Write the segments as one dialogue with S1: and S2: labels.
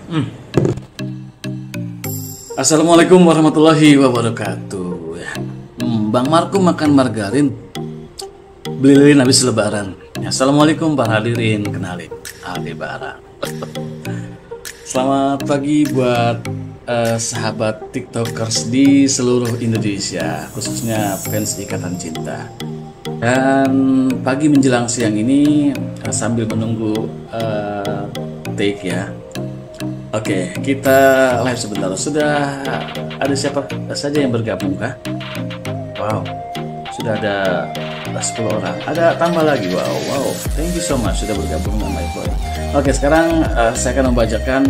S1: Assalamualaikum warahmatullahi wabarakatuh. Bang Marco makan margarin, beli lilin habis lebaran. Assalamualaikum para hadirin, kenalin Aldebaran. Selamat pagi buat sahabat tiktokers di seluruh Indonesia, khususnya fans Ikatan Cinta. Dan pagi menjelang siang ini sambil menunggu take ya. Oke, kita live sebentar. Sudah ada siapa saja yang bergabung kah? Wow, sudah ada 10 orang. Ada tambah lagi. Wow. Thank you so much sudah bergabung dengan my boy. Oke, sekarang saya akan membacakan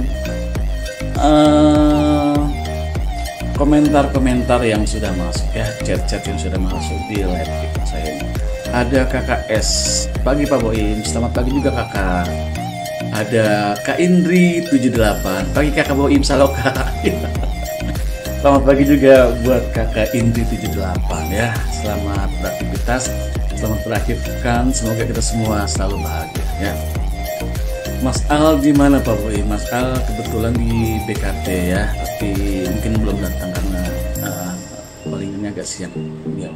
S1: komentar-komentar yang sudah masuk ya, chat-chat yang sudah masuk di live kita saya ini. Ada Kakak S, pagi Pak Boim, selamat pagi juga Kakak. Ada Kak Indri 78, pagi Kakak Boim Saloka. Selamat pagi juga buat Kakak Indri 78 ya. Selamat beraktivitas, selamat berakhir pekan, semoga kita semua selalu bahagia ya. Mas Al di mana Pak Boim? Mas Al kebetulan di BKT ya, tapi mungkin belum datang karena paling ini agak siang ya.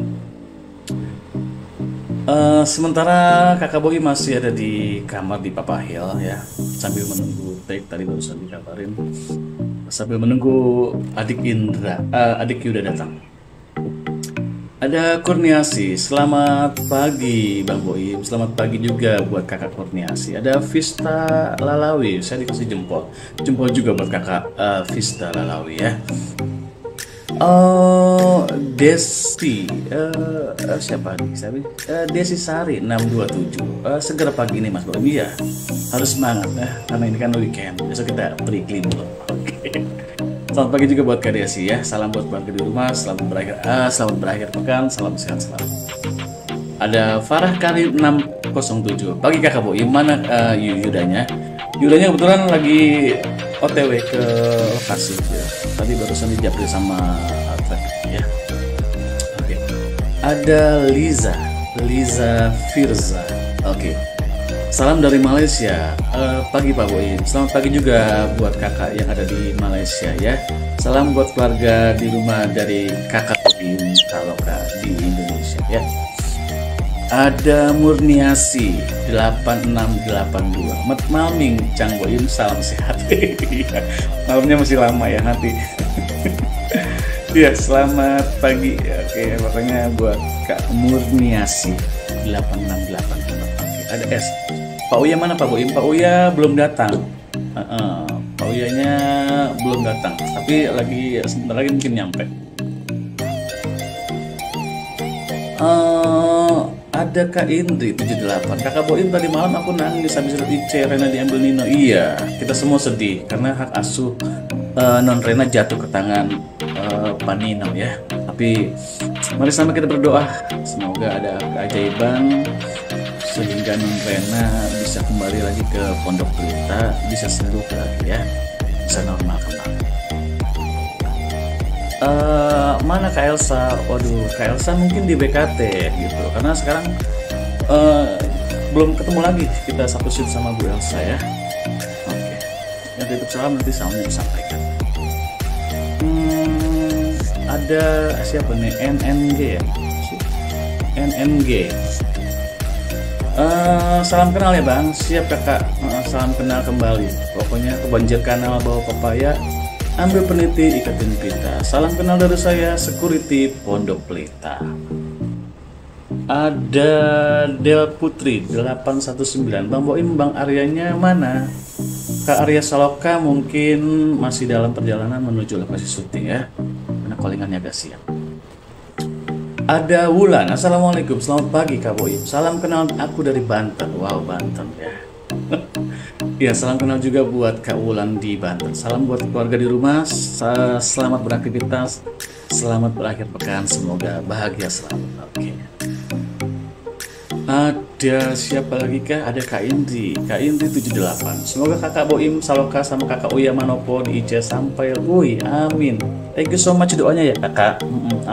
S1: Sementara Kakak Boy masih ada di kamar di Papa Hill ya, sambil menunggu take tadi barusan dikabarin, sambil menunggu adik Indra, adik Yuda datang. Ada Kurniasi, selamat pagi Bang Boim, selamat pagi juga buat Kakak Kurniasi. Ada Vista Lalawi, saya dikasih jempol juga buat Kakak Vista Lalawi ya. Desi siapa nih? Desi Sari 627. Segera pagi ini Mas Boim. Iya, harus semangat ya, karena ini kan weekend. Besok kita pre-clean dulu. Oke. Selamat pagi juga buat Kak Desi ya. Salam buat keluarga di rumah. Selamat berakhir pekan. Salam sehat selalu. Ada Farah Karim 607. Pagi Kakak Boim. Mana Yudanya? Yudanya kebetulan lagi OTW ke lokasi ya. Tadi barusan dijapri sama traffic ya. Oke. Ada Liza Firza. Oke. Salam dari Malaysia. Pagi Pak Boim. Selamat pagi juga buat kakak yang ada di Malaysia ya. Salam buat keluarga di rumah dari Kakak Boim Saloka di Indonesia ya. Ada Murniasi 8682. Malming Cang Boim, salam sehat. Malamnya masih lama ya nanti. Ya, selamat pagi. Oke, pokoknya buat Kak Murniasi 8682. Oke, ada S. Pak Uya mana Pak Boim? Pak Uya belum datang. Pak Uyanya belum datang, tapi sebentar lagi mungkin nyampe. Ada Kak Indri 78. Kakak Boim tadi malam aku nangis habis IC Rena diambil Nino. Iya, kita semua sedih karena hak asuh non Rena jatuh ke tangan Pak Nino ya. Tapi mari sama kita berdoa semoga ada keajaiban sehingga non Rena bisa kembali lagi ke Pondok Pelita, bisa sembuh lagi ya, bisa normal kembali. Mana Kak Elsa? Waduh, Kak Elsa mungkin di BKT gitu, karena sekarang belum ketemu lagi kita satu shift sama Bu Elsa ya. Oke, yang titip salam nanti salamnya disampaikan. Ada siapa nih? NNG ya? NNG. Salam kenal ya Bang. Siap Kakak. Salam kenal kembali. Pokoknya kebanjir kanal bawa papaya, ambil peniti ikatin pita. Salam kenal dari saya, security Pondok Pelita. Ada Del Putri 819. Bang Boim, Bang Aryanya mana? Kak Arya Saloka mungkin masih dalam perjalanan menuju lokasi syuting ya, karena callingannya agak siang. Ada Wulan, assalamualaikum, selamat pagi Kak Boim. Salam kenal aku dari Banten. Wow, Banten ya. Ya, salam kenal juga buat Kak Wulan di Banten. Salam buat keluarga di rumah. Selamat beraktivitas, selamat berakhir pekan, semoga bahagia selalu. Oke. Ada siapa lagi kah? Ada Kak Indri 78. Semoga Kakak Boim Saloka sama Kakak Uya Manopo di IC sampai. Wih, amin. Thank you so much doanya ya Kakak.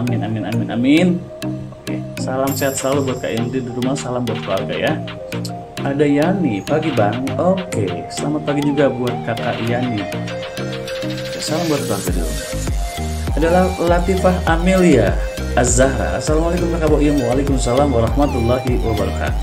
S1: Amin. Oke, salam sehat selalu buat Kak Indri di rumah, salam buat keluarga ya. Ada Yani, pagi bang. Oke, selamat pagi juga buat kakak Yani. Salam buat bang dulu. Adalah Latifah Amelia Az-Zahra. Assalamualaikum kakak Boim. Waalaikumsalam warahmatullahi wabarakatuh.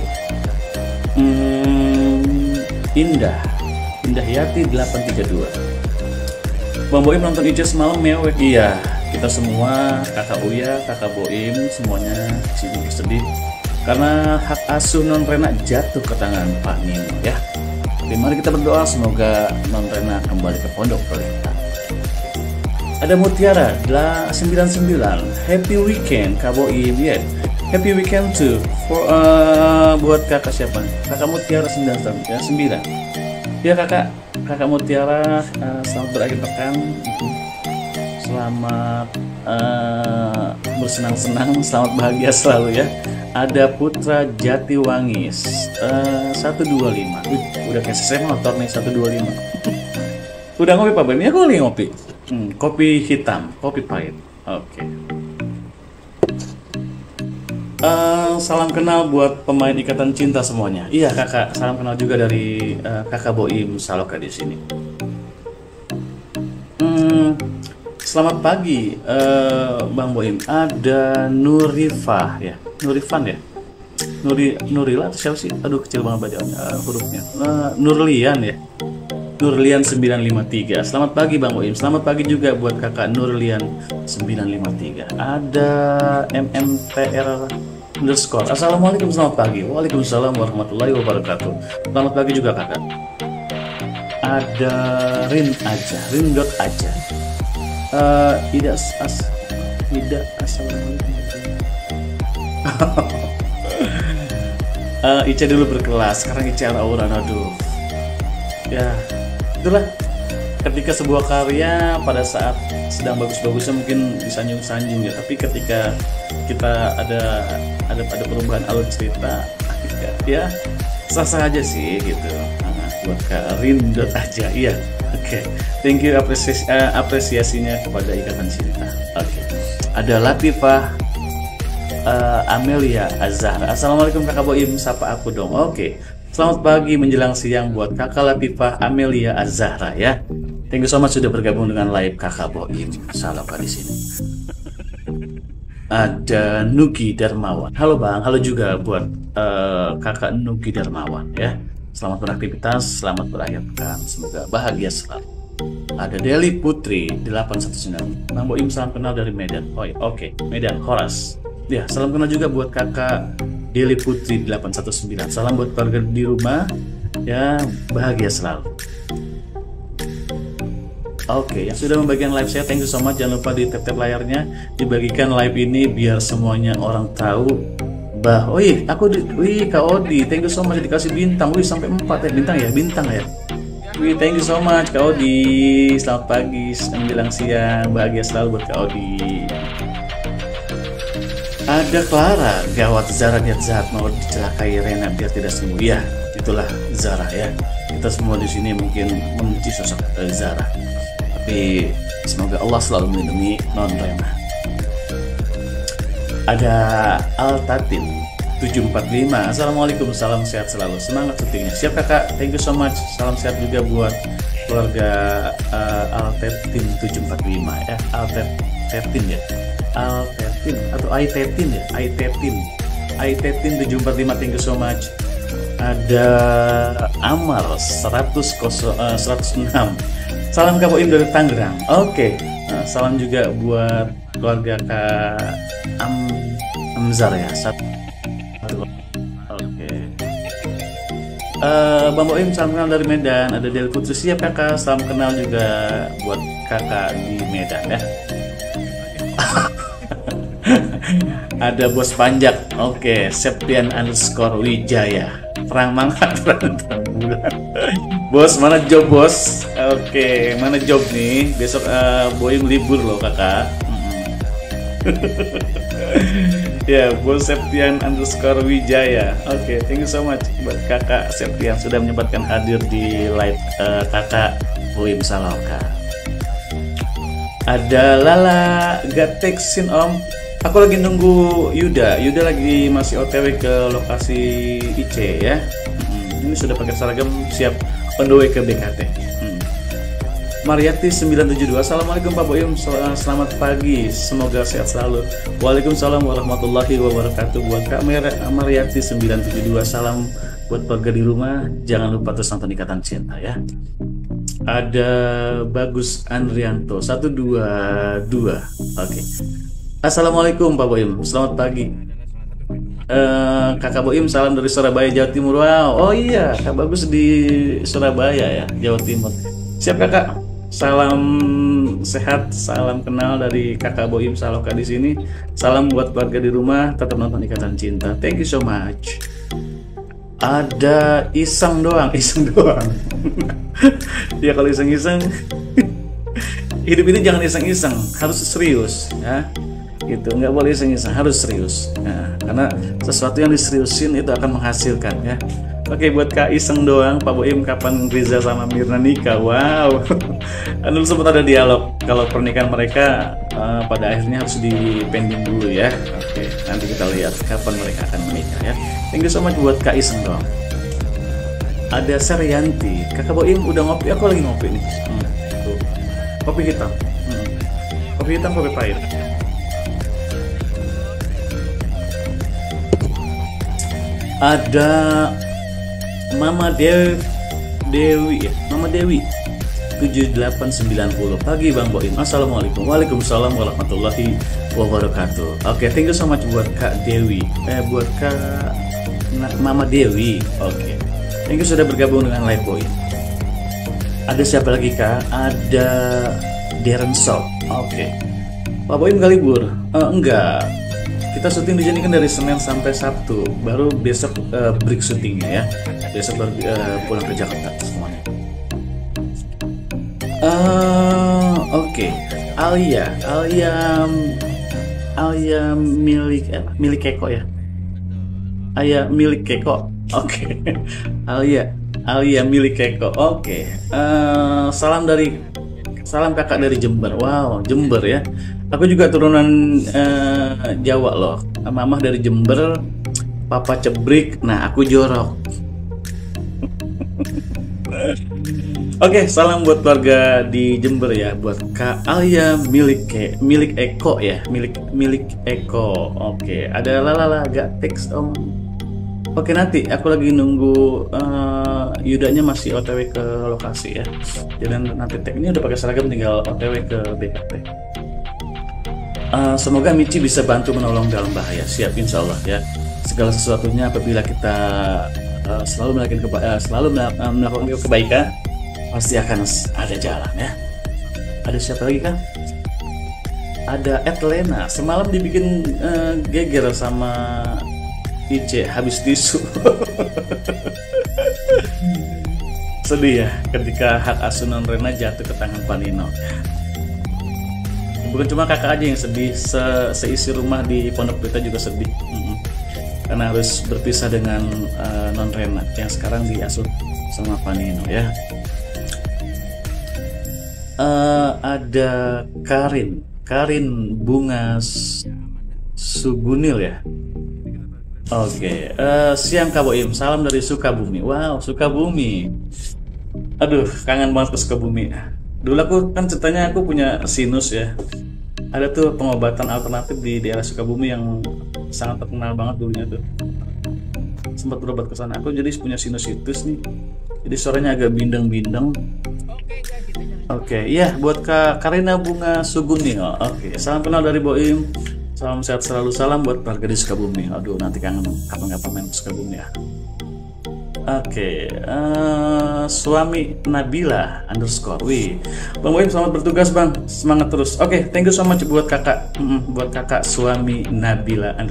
S1: Indah Yati 832. Bang Boim nonton IC semalam mewek. Iya, kita semua, kakak Uya, kakak Boim, semuanya sibuk sedih karena hak asuh non Rena jatuh ke tangan Pak Nino ya. Tapi mari kita berdoa semoga non Rena kembali ke pondok pelita. Ada Mutiara 99. Happy weekend Kak Boim ya. Happy weekend too for buat kakak siapa? Kakak Mutiara 99 ya 9. Ya kakak Mutiara, selamat berakhir pekan. Selamat bersenang-senang, selamat bahagia selalu ya. Ada Putra Jatiwangi 125. Udah kayak saya motor nih 125. Udah ngopi Pak Ben? Ya aku lagi ngopi. Kopi hitam, kopi pahit. Oke. Salam kenal buat pemain Ikatan Cinta semuanya. Iya kakak, salam kenal juga dari kakak Boim Saloka di sini. Selamat pagi Bang Boim. Ada Nurifah ya, Nurifan ya, Nurila atau siapa sih? Aduh kecil banget bacaan hurufnya. Nurlian ya, Nurlian 953. Selamat pagi Bang Boim. Selamat pagi juga buat kakak Nurlian 953. Ada MMPR underscore. Assalamualaikum, selamat pagi. Waalaikumsalam warahmatullahi wabarakatuh. Selamat pagi juga kakak. Ada Rin aja. Ida assalamualaikum. Ica dulu berkelas, sekarang Ica aura. Aduh. Ya, itulah ketika sebuah karya pada saat sedang bagus-bagusnya mungkin disanjung-sanjung ya, tapi ketika kita ada perubahan alur cerita ya sah-sah aja sih gitu. Buat Kak Rindot aja iya. Oke. Thank you apresiasinya kepada Ikatan Cinta. Oke. Ada Latifah Amelia Az-Zahra. Assalamualaikum kakak Boim, sapa aku dong. Oke. Selamat pagi menjelang siang buat kakak Latifah Amelia Az-Zahra ya. Thank you so much sudah bergabung dengan live kakak Boim Saloka di sini. Ada Nugi Darmawan. Halo bang, halo juga buat kakak Nugi Darmawan ya. Selamat beraktivitas, selamat berakhir pekan, semoga bahagia selalu. Ada Deli Putri 819. Bang Boim salam kenal dari Medan. Oh iya, oke, Medan Horas. Ya, salam kenal juga buat kakak Deli Putri 819. Salam buat keluarga di rumah ya, bahagia selalu. Oke, yang sudah membagikan live saya, thank you so much. Jangan lupa di tap-tap layarnya, dibagikan live ini biar semuanya orang tahu. Kak Odi, thank you so much dikasih bintang. Sampai 4 ya bintang ya. Thank you so much Kak Odi. Selamat pagi, menjelang siang, bahagia selalu buat Kak Odi. Ada Clara, gawat Zara niat jahat mau dicelakai Rena biar tidak sembuh. Ya, itulah Zara ya. Kita semua di sini mungkin membenci sosok Zara. Tapi semoga Allah selalu melindungi non Rena. Ada Altatin 745. Assalamualaikum, salam sehat selalu, semangat syutingnya. Siap kakak, thank you so much. Salam sehat juga buat keluarga Altatin 745 ya. Altatin ya, Altatin atau Aitetin ya, Aitetin 745, thank you so much. Ada Amar 106. Salam Kak Boim dari Tangerang. Oke. Salam juga buat keluarga Kak Amzar ya. Oke. Bang Boim salam kenal dari Medan. Ada Del Putri, siap kakak. Salam kenal juga buat kakak di Medan ya. Ada Bos Panjak. Oke, Septian underscore Wijaya. Perang mangkat terang bulan. Bos, mana job bos? Oke, mana job nih? Besok Boim libur loh kakak. Ya, Bos Septian underscore Wijaya. Oke, thank you so much buat kakak Septian sudah menyempatkan hadir di live kakak Boim Saloka. Ada Lala Gateksin om. Aku lagi nunggu Yuda lagi masih OTW ke lokasi IC ya. ini sudah pakai seragam, siap on the way ke BKT. Mariati 972, Assalamualaikum Pak Boim, selamat pagi, semoga sehat selalu. Waalaikumsalam warahmatullahi wabarakatuh. Buat Kak Mariati 972, salam buat keluarga di rumah, jangan lupa terus nonton Ikatan Cinta ya. Ada Bagus Andrianto 122. Oke. Assalamualaikum Pak Boim, selamat pagi. Kakak Boim, salam dari Surabaya, Jawa Timur. Wow, oh iya, Kak Bagus di Surabaya ya, Jawa Timur. Siap Kakak. Salam sehat, salam kenal dari Kakak Boim Saloka di sini. Salam buat keluarga di rumah, tetap nonton Ikatan Cinta. Thank you so much. Ada iseng doang. Ya kalau iseng-iseng, hidup ini jangan iseng-iseng, harus serius ya. Gitu, nggak boleh iseng-iseng, harus serius. Nah, karena sesuatu yang diseriusin itu akan menghasilkan ya. Oke, buat Kak iseng doang, Pak Boim kapan Riza sama Mirna nikah? Wow, dulu sempat ada dialog kalau pernikahan mereka pada akhirnya harus dipending dulu ya. Oke, nanti kita lihat kapan mereka akan menikah ya. Thank you so much buat Kak iseng doang. Ada Serianti, Kakak Boim udah ngopi? Aku lagi ngopi nih. Tuh. Kopi hitam. Kopi hitam, kopi pahit. Ada Mama Dewi ya, Mama Dewi 7890. Pagi Bang Boim, Assalamualaikum. Waalaikumsalam warahmatullahi wabarakatuh. Oke, thank you so much buat Kak Dewi. Buat Kak Mama Dewi. Oke, thank you sudah bergabung dengan Live Boim. Ada siapa lagi Kak? Ada Darren Shop. Oke. Pak Boim gak libur? Enggak. Kita syuting di sini kan dari Senin sampai Sabtu, baru besok break syutingnya ya. Besok baru pulang ke Jakarta semuanya. Oke. Alia milik Keko ya. Alia milik Keko. Oke. Alia milik Keko. Oke. Salam kakak dari Jember. Wow, Jember ya. Aku juga turunan Jawa loh. Mamah dari Jember, papa Cebrik, nah aku Jorok. Oke, salam buat keluarga di Jember ya, buat Kak Alia milik Eko ya, milik Eko. Oke, ada Lala agak teks Om. Oke, nanti aku lagi nunggu Yudanya masih OTW ke lokasi ya. Jadi nanti tag ini udah pakai seragam, tinggal OTW ke BKT. Semoga Michi bisa bantu menolong dalam bahaya. Siap, insya Allah ya. Segala sesuatunya apabila kita selalu melakukan kebaikan, pasti akan ada jalan ya. Ada siapa lagi kan? Ada Etlena. Semalam dibikin geger sama Ice habis tisu. Sedih ya ketika hak asuh non Rena jatuh ke tangan Panino. Bukan cuma kakak aja yang sedih, seisi rumah di Pondok Pelita juga sedih. Karena harus berpisah dengan non Rena yang sekarang diasuh sama Panino ya. Ada Karin Bunga Sugunil ya. Oke, siang Kak Boim, salam dari Sukabumi. Wow, Sukabumi. Aduh, kangen banget ke Sukabumi. Dulu aku kan ceritanya aku punya sinus ya. Ada tuh pengobatan alternatif di daerah Sukabumi yang sangat terkenal banget dulunya tuh. Sempat berobat ke sana. Aku jadi punya sinusitis nih. Jadi suaranya agak bindeng-bindeng. Oke, iya buat Kak Karina Bunga Sugunil. Oke, salam kenal dari Boim. Salam sehat selalu, salam buat keluarga di Sukabumi. Aduh, nanti kangen kapan-kapan main ke Sukabumi ya. Oke, suami Nabila _ Wih, Bang Boim selamat bertugas Bang, semangat terus. Oke, thank you so much buat kakak, buat kakak suami Nabila _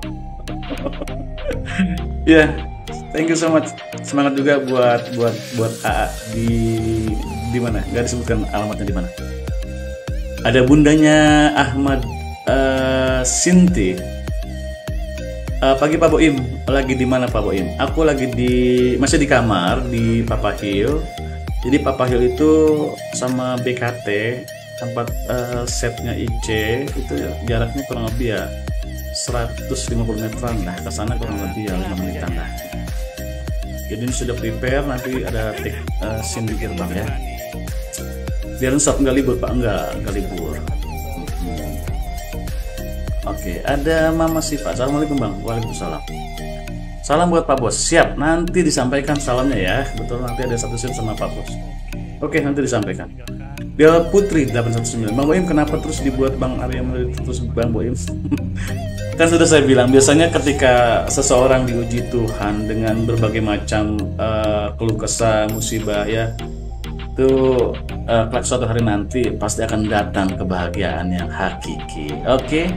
S1: Ya, thank you so much. Semangat juga buat AA di mana? Gak disebutkan alamatnya di mana. Ada bundanya Ahmad Sinti. Pagi Pak Boim, lagi di mana Pak Boim? Aku lagi masih di kamar di Papa Hill. Jadi Papa Hill itu sama BKT tempat setnya IC itu ya, jaraknya kurang lebih ya 150 meteran lah ke sana, kurang lebih ya 5 menitan lah. Jadi ini sudah prepare, nanti ada take scene di gerbang ya. Biar stop, nggak libur Pak, nggak libur. Oke, ada Mama Siva. Assalamualaikum Bang. Waalaikumsalam. Salam buat Pak Bos. Siap, nanti disampaikan salamnya ya. Betul, nanti ada satu scene sama Pak Bos. Oke, nanti disampaikan. Dia Putri 819. Bang Boim, kenapa terus dibuat Bang Arya terus Bang Boim? Kan sudah saya bilang, biasanya ketika seseorang diuji Tuhan dengan berbagai macam keluh kesah, musibah ya, itu suatu hari nanti pasti akan datang kebahagiaan yang hakiki. Oke.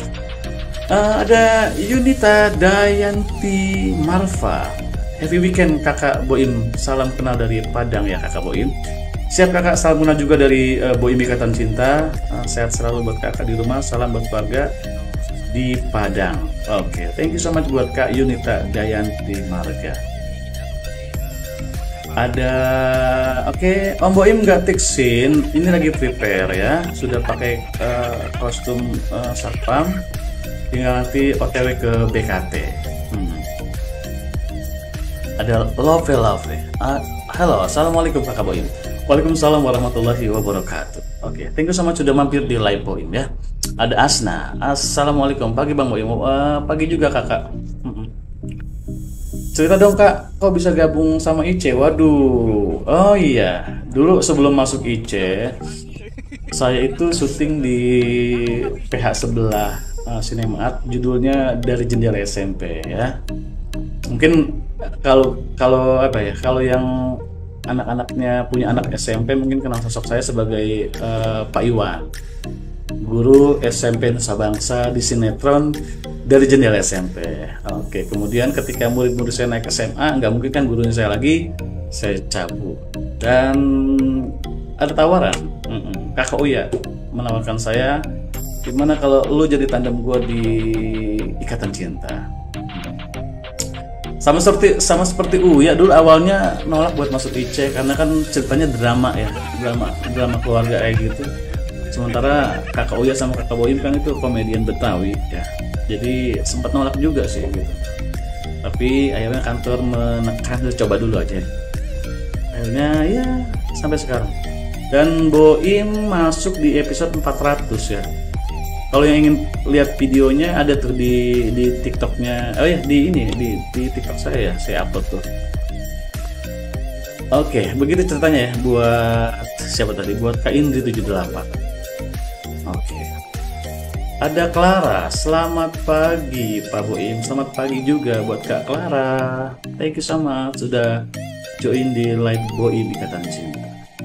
S1: Ada Yunita Dayanti Marva. Happy weekend Kakak Boim. Salam kenal dari Padang ya Kakak Boim. Siap Kakak, salam kenal juga dari Boim Ikatan Cinta. Sehat selalu buat Kakak di rumah. Salam buat keluarga di Padang. Oke, thank you so much buat Kak Yunita Dayanti Marga. Ada Om Boim nggak take scene, ini lagi prepare ya, sudah pakai kostum satpam, tinggal nanti OTW ke BKT. Ada Love. Halo, assalamualaikum Kakak Boim. Waalaikumsalam warahmatullahi wabarakatuh. Oke, thank you so much sudah mampir di live Boim ya. Ada Asna, assalamualaikum, pagi Bang Boim. Pagi juga Kakak. Cerita dong Kak, kok bisa gabung sama IC? Waduh, oh iya, dulu sebelum masuk IC, saya itu syuting di PH sebelah Cinema Art, judulnya Dari Jendela SMP ya. Mungkin kalau apa ya, kalau yang anak-anaknya punya anak SMP mungkin kenal sosok saya sebagai Pak Iwan, guru SMP Nusa Bangsa di sinetron Dari Jendela SMP. Oke, kemudian ketika murid-murid saya naik SMA, nggak mungkin kan gurunya saya lagi, saya cabut. Dan ada tawaran, Kakak Uya menawarkan saya, gimana kalau lu jadi tandem gue di Ikatan Cinta. Sama seperti Uya dulu awalnya nolak buat masuk IC karena kan ceritanya drama ya, drama keluarga kayak gitu. Sementara Kakak Uya sama Kakak Boim kan itu komedian Betawi ya. Jadi sempat nolak juga sih gitu. Tapi akhirnya kantor menekan, coba dulu aja. Akhirnya ya sampai sekarang. Dan Boim masuk di episode 400 ya. Kalau yang ingin lihat videonya ada tuh di TikToknya. Oh ya, di TikTok saya ya, saya upload tuh. Oke, begitu ceritanya ya buat siapa tadi? Buat Kak Indri 78. Oke. Ada Clara, selamat pagi Pak Boim. Selamat pagi juga buat Kak Clara. Thank you so much sudah join di live Boim Ikatan Cinta.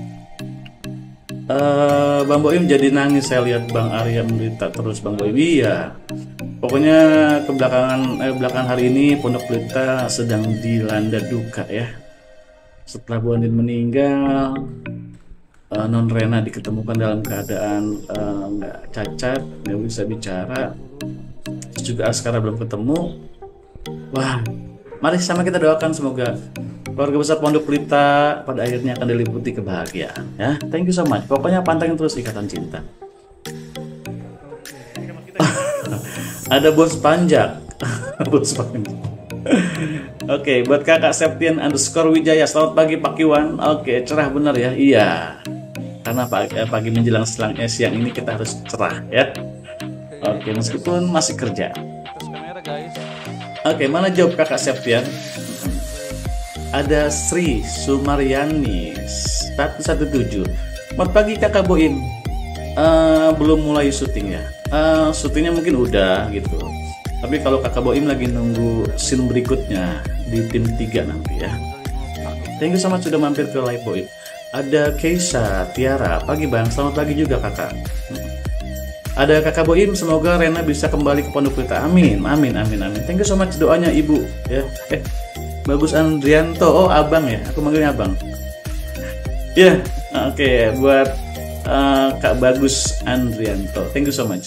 S1: Bang Boim jadi nangis saya lihat Bang Arya menderita terus Bang Boim. Iya. Pokoknya belakangan hari ini Pondok Pelita sedang dilanda duka ya. Setelah Bu Andin meninggal, Non Rena diketemukan dalam keadaan nggak cacat, nggak bisa bicara. Terus juga Askara belum ketemu. Wah, mari sama kita doakan semoga keluarga besar Pondok Pelita pada akhirnya akan diliputi kebahagiaan ya. Thank you so much. Pokoknya pantengin terus Ikatan Cinta. Ada Bos Panjak. Bos Panjak. Oke, buat Kakak Septian _Wijaya, selamat pagi Pak Iwan. Oke, cerah benar ya. Iya. Karena pagi menjelang siang ini kita harus cerah ya. Oke, meskipun masih kerja. Oke, mana jawab Kakak Septian? Ada Sri Sumaryani 117. Selamat pagi Kakak Boim. Belum mulai syuting ya. Syutingnya mungkin udah gitu. Tapi kalau Kakak Boim lagi nunggu scene berikutnya di tim 3 nanti ya. Thank you so much sudah mampir ke live Boim. Ada Keisha Tiara, pagi Bang. Selamat pagi juga Kakak. Ada Kakak Boim, semoga Rena bisa kembali ke Pondok Pelita. Amin. Thank you so much doanya Ibu ya. Bagus Andrianto, oh abang ya, aku manggilnya abang. Ya, oke, buat Kak Bagus Andrianto, thank you so much.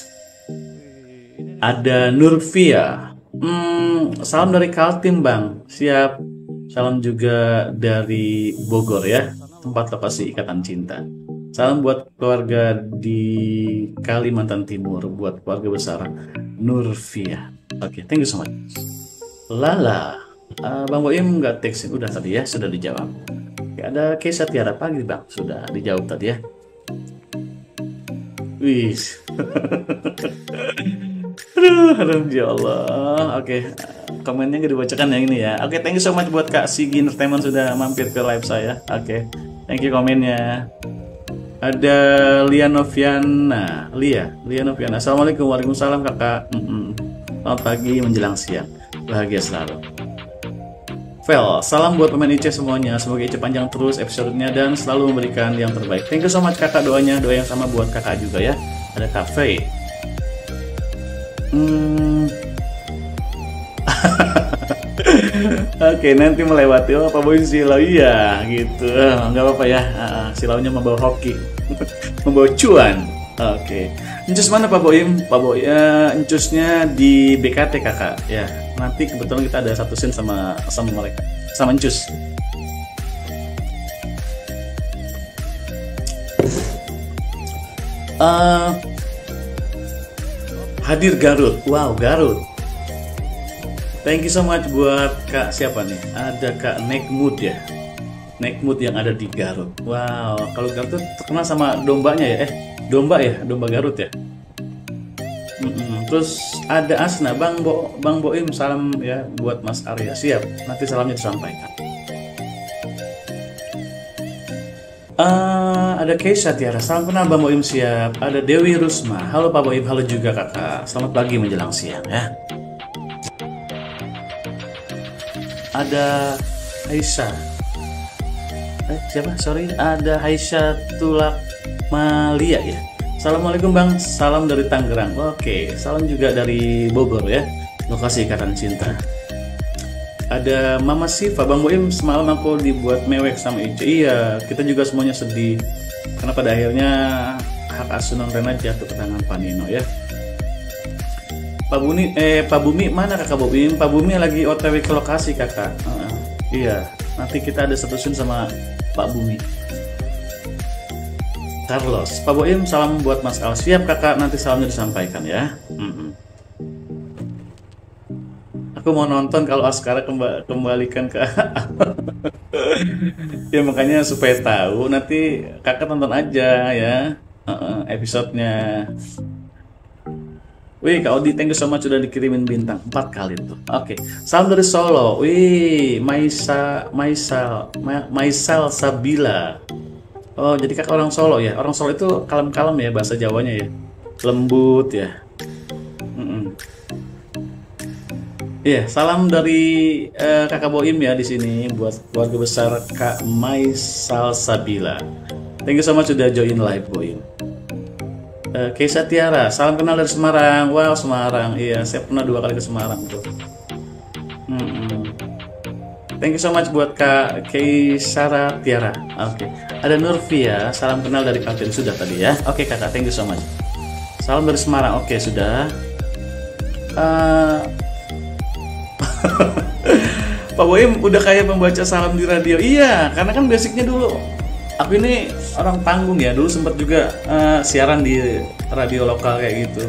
S1: Ada Nurvia, salam dari Kaltim Bang, siap. Salam juga dari Bogor ya, tempat lokasi Ikatan Cinta. Salam buat keluarga di Kalimantan Timur, buat keluarga besar Nurvia. Oke, thank you so much. Bang Boim nggak teks, udah tadi ya, sudah dijawab. Oke, ada Keisha Tiara Pagi Bang, sudah dijawab tadi ya. Wih. aduh, ya Allah. Oke, komennya nggak dibacakan yang ini ya. Oke, thank you so much buat Kak Sigi Entertainment sudah mampir ke live saya. Oke, thank you komennya. Ada Lia Noviana. Assalamualaikum, waalaikumsalam kakak. Selamat pagi menjelang siang, bahagia selalu. Vel, salam buat pemain IC semuanya. Semoga IC panjang terus episodenya dan selalu memberikan yang terbaik. Thank you so much kakak, doa yang sama buat kakak juga ya. Ada Cafe. Oke, nanti melewati Pak Boy silau, iya gitu, nggak apa-apa ya. Silaunya membawa hoki, membawa cuan. Oke, Encus mana Pak Boim? Pak Boy, Encusnya di BKT kakak ya. Nanti kebetulan kita ada satu scene sama mereka, sama Encus. Hadir Garut, wow Garut. Thank you so much buat Kak siapa nih? Ada Kak Nekmood ya. Nekmood yang ada di Garut. Wow, kalau Garut tuh terkenal sama dombanya ya. Domba ya, domba Garut ya. Terus ada Asna, Bang Boim, salam ya buat Mas Arya. Siap, nanti salamnya disampaikan. Ada Keisha Tiara, salam kenal Bang Boim, siap. Ada Dewi Rusma, halo Pak Boim, halo juga kakak. Selamat pagi menjelang siang ya. Ada Aisyah. Siapa? Sorry, ada Aisyah Tulak Malia ya. Assalamualaikum Bang, salam dari Tangerang. Oke, salam juga dari Bogor ya. Lokasi Ikatan Cinta. Ada Mama Siva, Bang Boim, semalam aku dibuat mewek sama Ice. Iya, kita juga semuanya sedih karena pada akhirnya hak asuh Rena jatuh ke tangan Panino ya. Pak Bumi mana kakak Boim? Pak Bumi lagi OTW ke lokasi kakak. Iya, nanti kita ada satu scene sama Pak Bumi. Carlos, Pak Boim, salam buat Mas Al. Siap kakak, nanti salamnya disampaikan ya. Aku mau nonton kalau Askara kembalikan ke ya makanya supaya tahu nanti kakak tonton aja ya episodenya. Wih, Kak Odi, thank you so much sudah dikirimin bintang 4 kali tuh. Oke, salam dari Solo. Wih, Maisal Sabila. Oh, jadi kakak orang Solo ya. Orang Solo itu kalem-kalem ya bahasa Jawanya ya. Lembut ya. Iya, salam dari kakak Boim ya di sini buat keluarga besar Kak Maisal Sabila. Thank you so much sudah join live Boim. Keisha Tiara, salam kenal dari Semarang. Wow, Semarang. Iya, saya pernah 2 kali ke Semarang tuh. Thank you so much buat Kak Keisha Tiara. Oke. Ada Nurvia, salam kenal dari Kaltim sudah tadi ya. Oke kakak, thank you so much. Salam dari Semarang. Oke, sudah. Pak Boim udah kayak pembaca salam di radio. Iya, karena kan basicnya dulu aku ini orang panggung ya, dulu sempat juga siaran di radio lokal kayak gitu.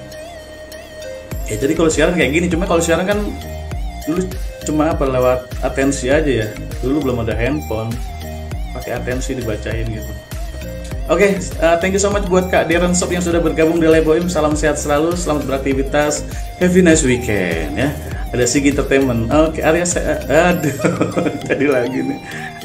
S1: Ya jadi kalau siaran kayak gini, cuma kalau siaran kan dulu cuma lewat atensi aja ya. Dulu belum ada handphone, pakai atensi dibacain gitu. Oke, thank you so much buat Kak Darren Shop yang sudah bergabung di Live Boim. Salam sehat selalu, selamat beraktivitas, have a nice weekend ya. Ada Sigi Entertainment. Oke, Arya aduh, tadi lagi nih.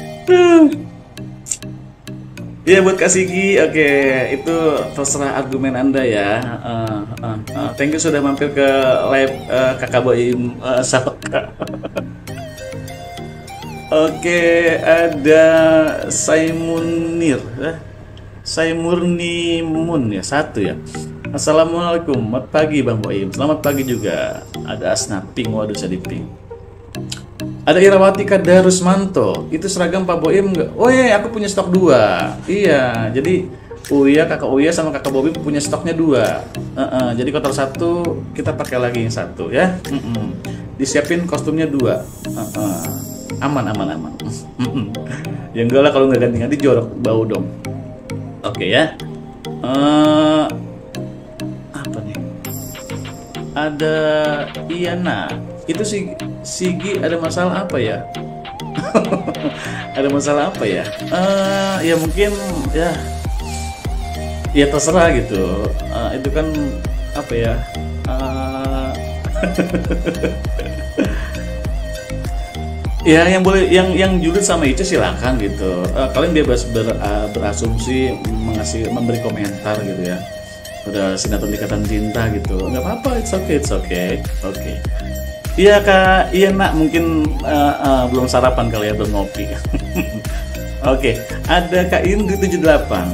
S1: Iya buat Kak Sigi, oke itu terserah argumen Anda ya. Thank you sudah mampir ke live kakak Boim sama Kak. Oke, ada Saimunir, Saimurnimun ya, 1 ya. Assalamualaikum, selamat pagi Bang Boim. Selamat pagi juga. Ada Asna Pink, waduh saya di pink. Ada Irawati Kadarusmanto, itu seragam Pak Boim nggak? Oh iya, aku punya stok 2. Iya, jadi Uya, kakak Uya sama kakak Bobi punya stoknya 2. Jadi kotor 1, kita pakai lagi yang 1 ya. Disiapin kostumnya 2. Aman. Ya enggak lah kalau nggak ganti-ganti jorok bau dong. Oke ya. Apa nih? Ada Iana. Itu sih Sigi ada masalah apa ya? Ada masalah apa ya? Ya mungkin ya terserah gitu. Itu kan apa ya? Ya yang boleh yang julid sama itu silakan gitu. Kalian bebas berasumsi, memberi komentar gitu ya. Udah sinetron Ikatan Cinta gitu, nggak apa-apa, it's okay. Oke. Iya Kak, iya Nak, mungkin belum sarapan kali ya, belum ngopi. Oke, ada Kak Indri 78.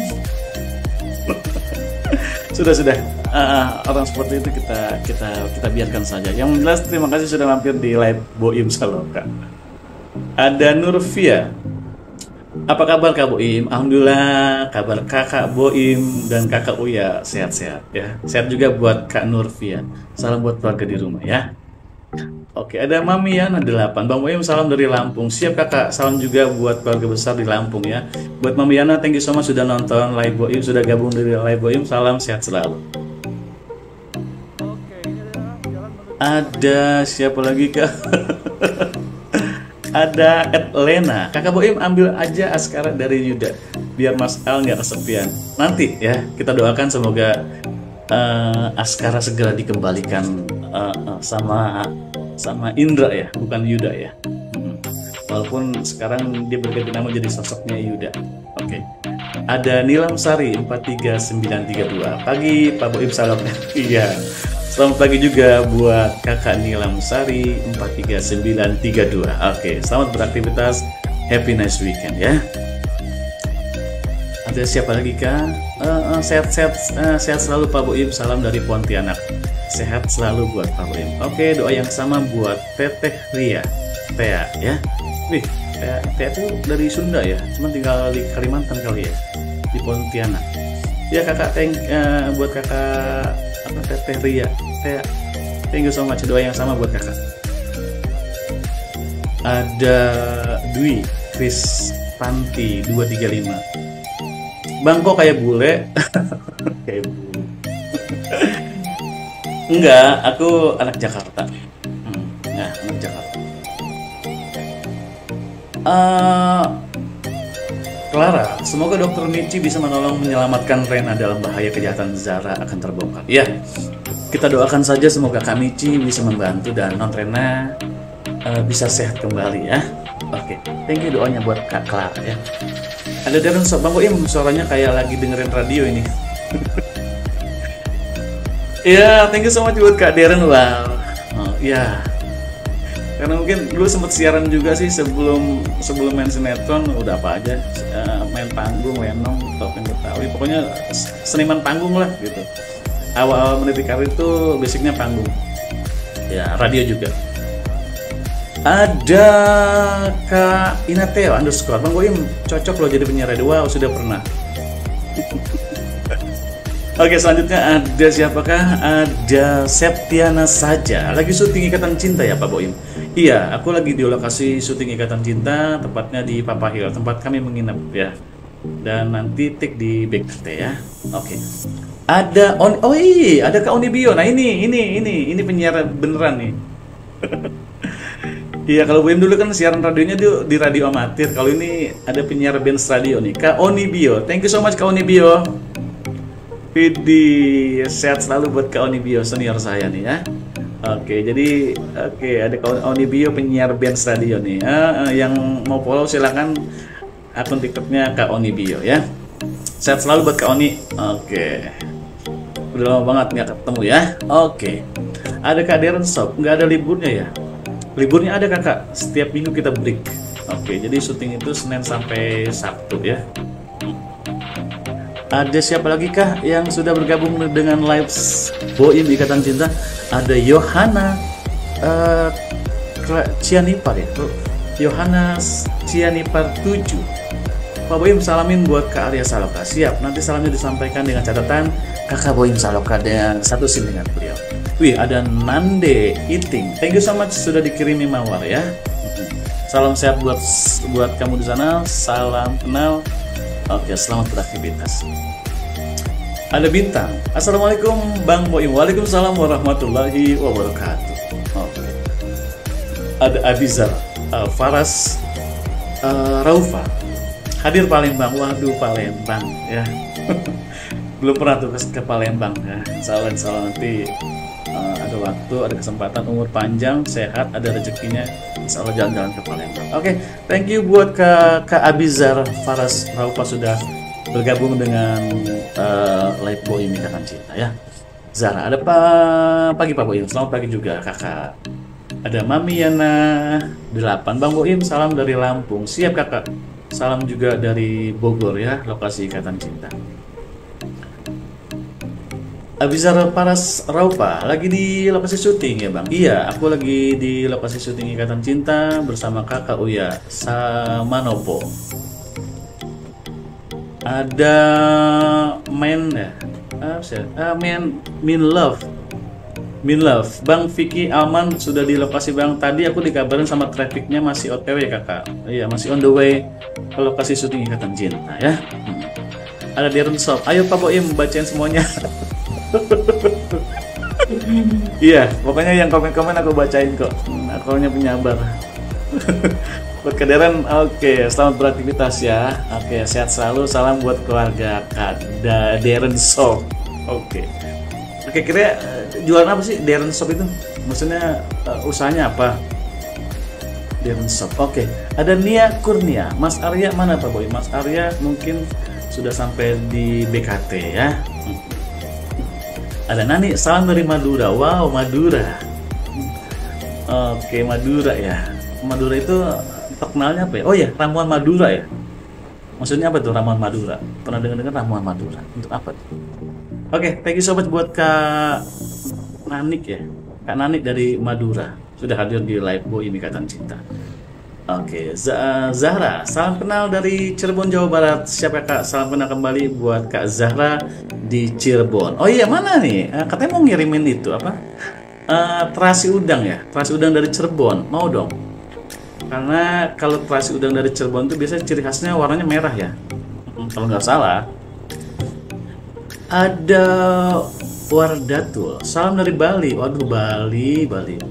S1: Sudah. Orang seperti itu kita biarkan saja. Yang jelas terima kasih sudah mampir di live Boim Saloka. Ada Nurvia. Apa kabar Kak Boim? Alhamdulillah, kabar Kakak Boim dan Kakak Uya sehat-sehat ya. Sehat juga buat Kak Nurvia. Salam buat keluarga di rumah ya. Oke, ada Mami Yana 8. Bang Boim salam dari Lampung. Siap Kakak, salam juga buat keluarga besar di Lampung ya. Buat Mami Yana, thank you so much sudah nonton live Boim, sudah gabung dari live Boim. Salam sehat selalu. Ada siapa lagi Kak? Ada Lena. Kakak Boim ambil aja Askara dari Yuda biar Mas Al nggak kesepian. Nanti ya kita doakan semoga Askara segera dikembalikan sama Indra ya, bukan Yuda ya. Walaupun sekarang dia berganti nama jadi sosoknya Yuda. Oke. Ada Nilam Sari 43932. Pagi Pak Boim salam. Iya. Selamat pagi juga buat Kakak Nilam Sari 43932. Oke, selamat beraktivitas. Happy nice weekend ya. Ada siapa lagi Kak? Sehat selalu Pak Boim. Salam dari Pontianak. Sehat selalu buat Pak Boim. Oke, doa yang sama buat Teteh Ria. Tea ya. Wih, Tea itu dari Sunda ya. Cuma tinggal di Kalimantan kali ya. Di Pontianak. Ya Kakak buat Kakak Teteh Ria. Thank you so much, doa yang sama buat Kakak. Ada Dwi Kristanti 235. Bang kok kayak bule? Kayak bule. Enggak, aku anak Jakarta. Nah, anak Jakarta. Clara, semoga Dokter Michi bisa menyelamatkan Rena dalam bahaya kejahatan Zara akan terbongkar. Ya, kita doakan saja semoga Kak Michi bisa membantu dan non Rena bisa sehat kembali ya. Oke, thank you doanya buat Kak Clara ya. Ada Darren Bang Boim, suaranya kayak lagi dengerin radio ini. Ya, thank you so much buat Kak Darren. Wow, ya. Karena mungkin dulu sempat siaran juga sih sebelum main sinetron, udah apa aja, main panggung, lenong, topeng Betawi, pokoknya seniman panggung lah gitu. Awal meniti karir itu basicnya panggung, ya radio juga. Ada Kak Inateo _ Bang Boim cocok loh jadi penyiar radio. Wow, sudah pernah. Oke, selanjutnya ada siapakah? Ada Septiana saja. Lagi syuting Ikatan Cinta ya Pak Boim? Iya, aku lagi di lokasi syuting Ikatan Cinta, tepatnya di Papa Hill, tempat kami menginap ya. Dan nanti take di BKT ya. Oke. Ada ada Kak Onibio. Nah ini penyiar beneran nih. Iya, kalau Boim dulu kan siaran radionya di radio amatir. Kalau ini ada penyiar Benz Radio nih, Kak Onibio. Thank you so much Kak Onibio. Vidi sehat selalu buat Kak Onibio, senior saya nih ya. Oke, jadi ada Kak Onibio penyiar Benz Radio nih. Yang mau follow silakan akun TikToknya Kak Onibio ya. Sehat selalu buat Kak Oni. Oke. Udah lama banget nggak ketemu ya. Oke. Ada Kak Darren Shop, nggak ada liburnya ya? Liburnya ada Kakak, setiap minggu kita break. Oke, jadi syuting itu Senin sampai Sabtu ya. Ada siapa lagi kah yang sudah bergabung dengan live Boim Ikatan Cinta? Ada Yohana Cianipar ya, Yohana Cianipar 7. Pak Boim salamin buat Kak Arya Saloka. Siap, nanti salamnya disampaikan dengan catatan Kakak Boim Saloka dengan satu SIM dengan beliau. Wih, ada Nande Iting. Thank you so much sudah dikirimi mawar ya. Salam sehat buat kamu di sana. Salam kenal. Oke, selamat beraktivitas. Ada Bintang. Assalamualaikum Bang Boim. Waalaikumsalam warahmatullahi wabarakatuh. Oke. ada Abizar Faras Raufa hadir Palembang. Waduh, Palembang ya. Belum pernah tuh ke Palembang ya. Insya Allah nanti ada waktu, ada kesempatan, umur panjang, sehat, ada rezekinya, insya Allah jalan-jalan ke Palembang. Oke, thank you buat Kak Abizar Faras Raufa sudah bergabung dengan Live Boim Ikatan Cinta ya. Zara, ada pagi Pak Boim, selamat pagi juga kakak. Ada Mami Yana 8, Bang Boim salam dari Lampung. Siap kakak, salam juga dari Bogor ya, lokasi Ikatan Cinta. Abizar Faras Raufa lagi di lokasi syuting ya Bang? Iya, aku lagi di lokasi syuting Ikatan Cinta bersama kakak Uya Samanopo. Ada Min Love, Bang Vicky Alman sudah di lokasi Bang. Tadi aku dikabarin sama trafficnya masih OTW kakak. Iya, masih on the way ke lokasi syuting Ikatan Cinta ya. Ada Darren Shop, ayo Pak Boim bacain semuanya. Iya, pokoknya yang komen-komen aku bacain kok. Aku hanya penyabar. Buat Kak Darren, oke, selamat beraktivitas ya. Oke, sehat selalu. Salam buat keluarga Kak Darren Shop. Oke, kira jualan apa sih Darren Shop itu? Maksudnya usahanya apa? Darren Shop. Oke, ada Nia Kurnia. Mas Arya mana Pak Boy? Mas Arya mungkin sudah sampai di BKT ya. Ada Nani, salam dari Madura. Wow, Madura. Oke, Madura ya. Madura itu terkenalnya apa ya? Oh ya, ramuan Madura ya. Maksudnya apa tuh ramuan Madura? Pernah dengar ramuan Madura? Untuk apa tuh? Oke, thank you so much buat Kak Nanik ya. Kak Nanik dari Madura sudah hadir di Live Boim Ikatan Cinta. Oke, Zahra, salam kenal dari Cirebon, Jawa Barat. Siapa Kak? Salam kenal kembali buat Kak Zahra di Cirebon. Oh iya, mana nih? Katanya mau ngirimin itu apa? Terasi udang ya? Terasi udang dari Cirebon. Mau dong? Karena kalau terasi udang dari Cirebon itu biasanya ciri khasnya warnanya merah ya. Kalau nggak salah. Ada Wardatul. Salam dari Bali. Waduh, Bali.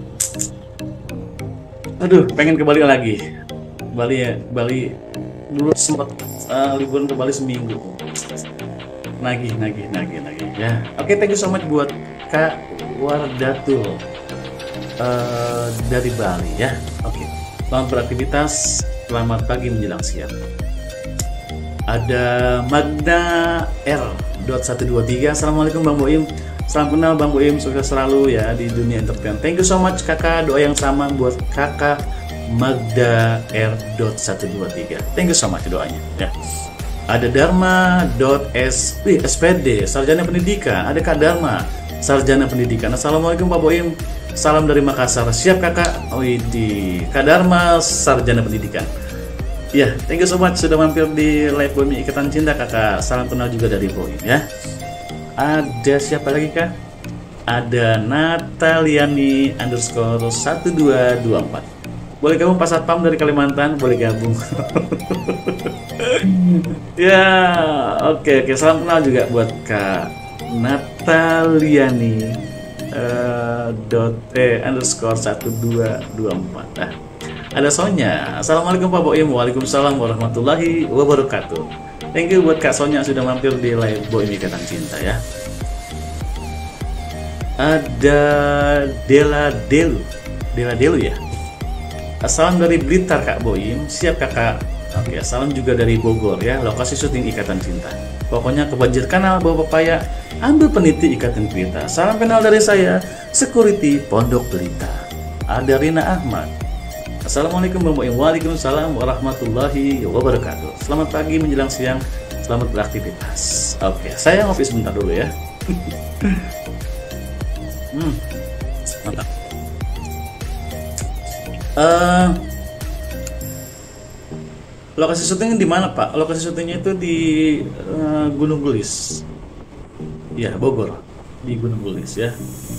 S1: Aduh, pengen ke Bali lagi. Bali ya, Bali dulu sempat liburan ke Bali seminggu. Nagih ya. Oke, thank you so much buat Kak Wardatul dari Bali ya. Oke, selamat beraktivitas, selamat pagi menjelang siang. Ada Magda R.123. Assalamualaikum Bang Boim. Salam kenal Bang Boim, sukses selalu ya di dunia entertain. Thank you so much kakak, doa yang sama buat kakak Magda R.123. Thank you so much doanya ya. Ada Dharma.SPD, sarjana pendidikan. Ada Kak Dharma, sarjana pendidikan. Assalamualaikum Pak Boim, salam dari Makassar. Siap kakak. Oh ini Kak Dharma, sarjana pendidikan. Ya, thank you so much sudah mampir di Live Boim Ikatan Cinta kakak. Salam kenal juga dari Boim ya. Ada siapa lagi kak? Ada Nataliani _1224. Boleh gabung Pak Satpam dari Kalimantan, boleh gabung. Ya, oke. Salam kenal juga buat Kak Nataliani _1224. Ada Sonya. Assalamualaikum Pak Boim. Waalaikumsalam warahmatullahi wabarakatuh. Thank you buat Kak Sonya sudah mampir di Live Boim Ikatan Cinta ya. Ada Dela Delu ya. Salam dari Blitar Kak Boim. Siap kakak. Oke, salam juga dari Bogor ya, lokasi syuting Ikatan Cinta. Pokoknya kebanjir kanal bawa pepaya, ambil peniti Ikatan Cinta. Salam kenal dari saya, security Pondok Pelita. Ada Rina Ahmad. Assalamualaikum warahmatullahi wabarakatuh. Waalaikumsalam warahmatullahi wabarakatuh. Selamat pagi menjelang siang, selamat beraktivitas. Oke, saya ngopi sebentar dulu ya. Mantap. Lokasi syutingnya di mana Pak? Lokasi syutingnya itu di Gunung Gelis. Ya, Bogor. Di Gunung Gelis ya.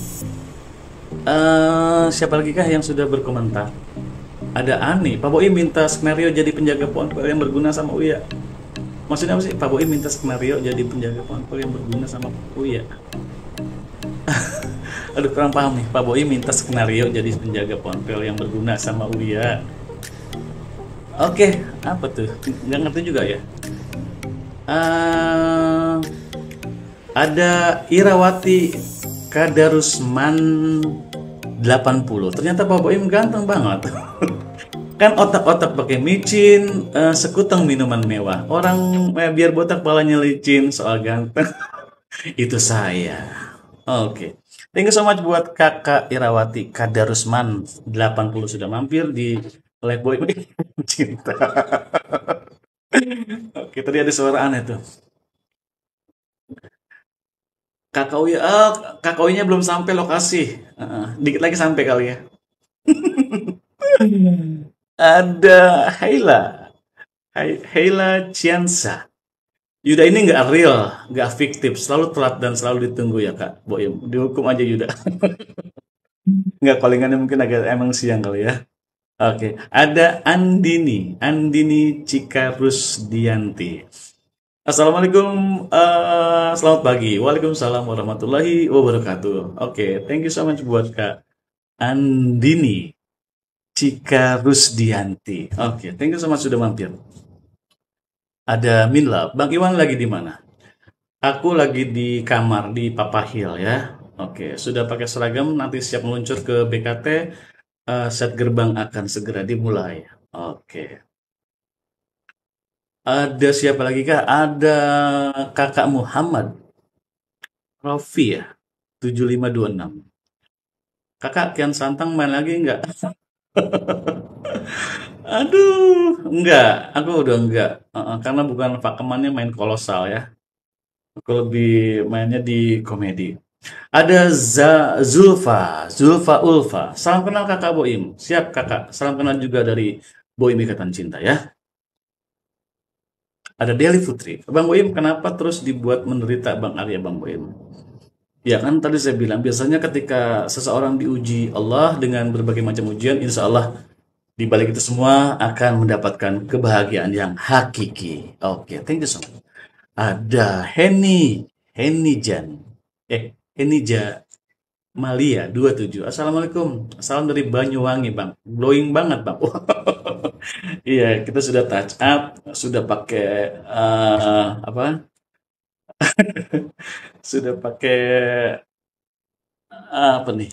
S1: Siapa lagi kah yang sudah berkomentar? Ada Ani, Pak Boim minta skenario jadi penjaga pohon pel yang berguna sama Uya. Maksudnya apa sih? Pak Boim minta skenario jadi penjaga pohon pel yang berguna sama Uya. Aduh, kurang paham nih. Pak Boy minta skenario jadi penjaga ponpel yang berguna sama Uya. Oke, apa tuh? Nggak ngerti juga ya. Eh, ada Irawati Kadarusman 80. Ternyata Pak Boim ganteng banget. Kan otak-otak pakai micin, sekuteng minuman mewah. Orang biar botak palanya licin soal ganteng. Itu saya. Oke. Thank you so much buat Kakak Irawati Kadarusman 80 sudah mampir di Live Boy Cinta. Oke, tadi ada suara aneh tuh. Kakak Uya, Kakak Uya belum sampai lokasi. Dikit lagi sampai kali ya. Ada Haila Ciansa. Yuda ini nggak real, nggak fiktif, selalu telat dan selalu ditunggu ya Kak Boim. Dihukum aja Yuda. Nggak, callingannya mungkin agak emang siang kali ya. Oke, ada Andini Cikarusdianti. Assalamualaikum, selamat pagi. Waalaikumsalam warahmatullahi wabarakatuh. Oke, thank you so much buat Kak Andini Cikarusdianti. Oke, thank you so much sudah mampir. Ada Minla, Bang Iwan lagi di mana? Aku lagi di kamar di Papa Hill ya. Oke, sudah pakai seragam, nanti siap meluncur ke BKT. Set gerbang akan segera dimulai. Oke. Ada siapa lagi Kak? Ada Kakak Muhammad Rofi ya, 7526. Kakak Kian Santang main lagi nggak? Aduh, enggak. Aku udah enggak. Karena bukan pakemannya main kolosal ya. Aku lebih mainnya di komedi. Ada Zulfa Ulfa. Salam kenal Kakak Boim. Siap Kakak. Salam kenal juga dari Boim Ikatan Cinta ya. Ada Deli Putri. Bang Boim, kenapa terus dibuat menderita Bang Arya Bang Boim? Ya kan tadi saya bilang biasanya ketika seseorang diuji Allah dengan berbagai macam ujian, insya Allah di balik itu semua akan mendapatkan kebahagiaan yang hakiki. Oke, thank you so much. Ada Henny Jan. Henija Malia 27. Assalamualaikum. Salam dari Banyuwangi, Bang. Glowing banget, Bang. Iya, kita sudah touch up, sudah pakai apa? Sudah pakai apa nih?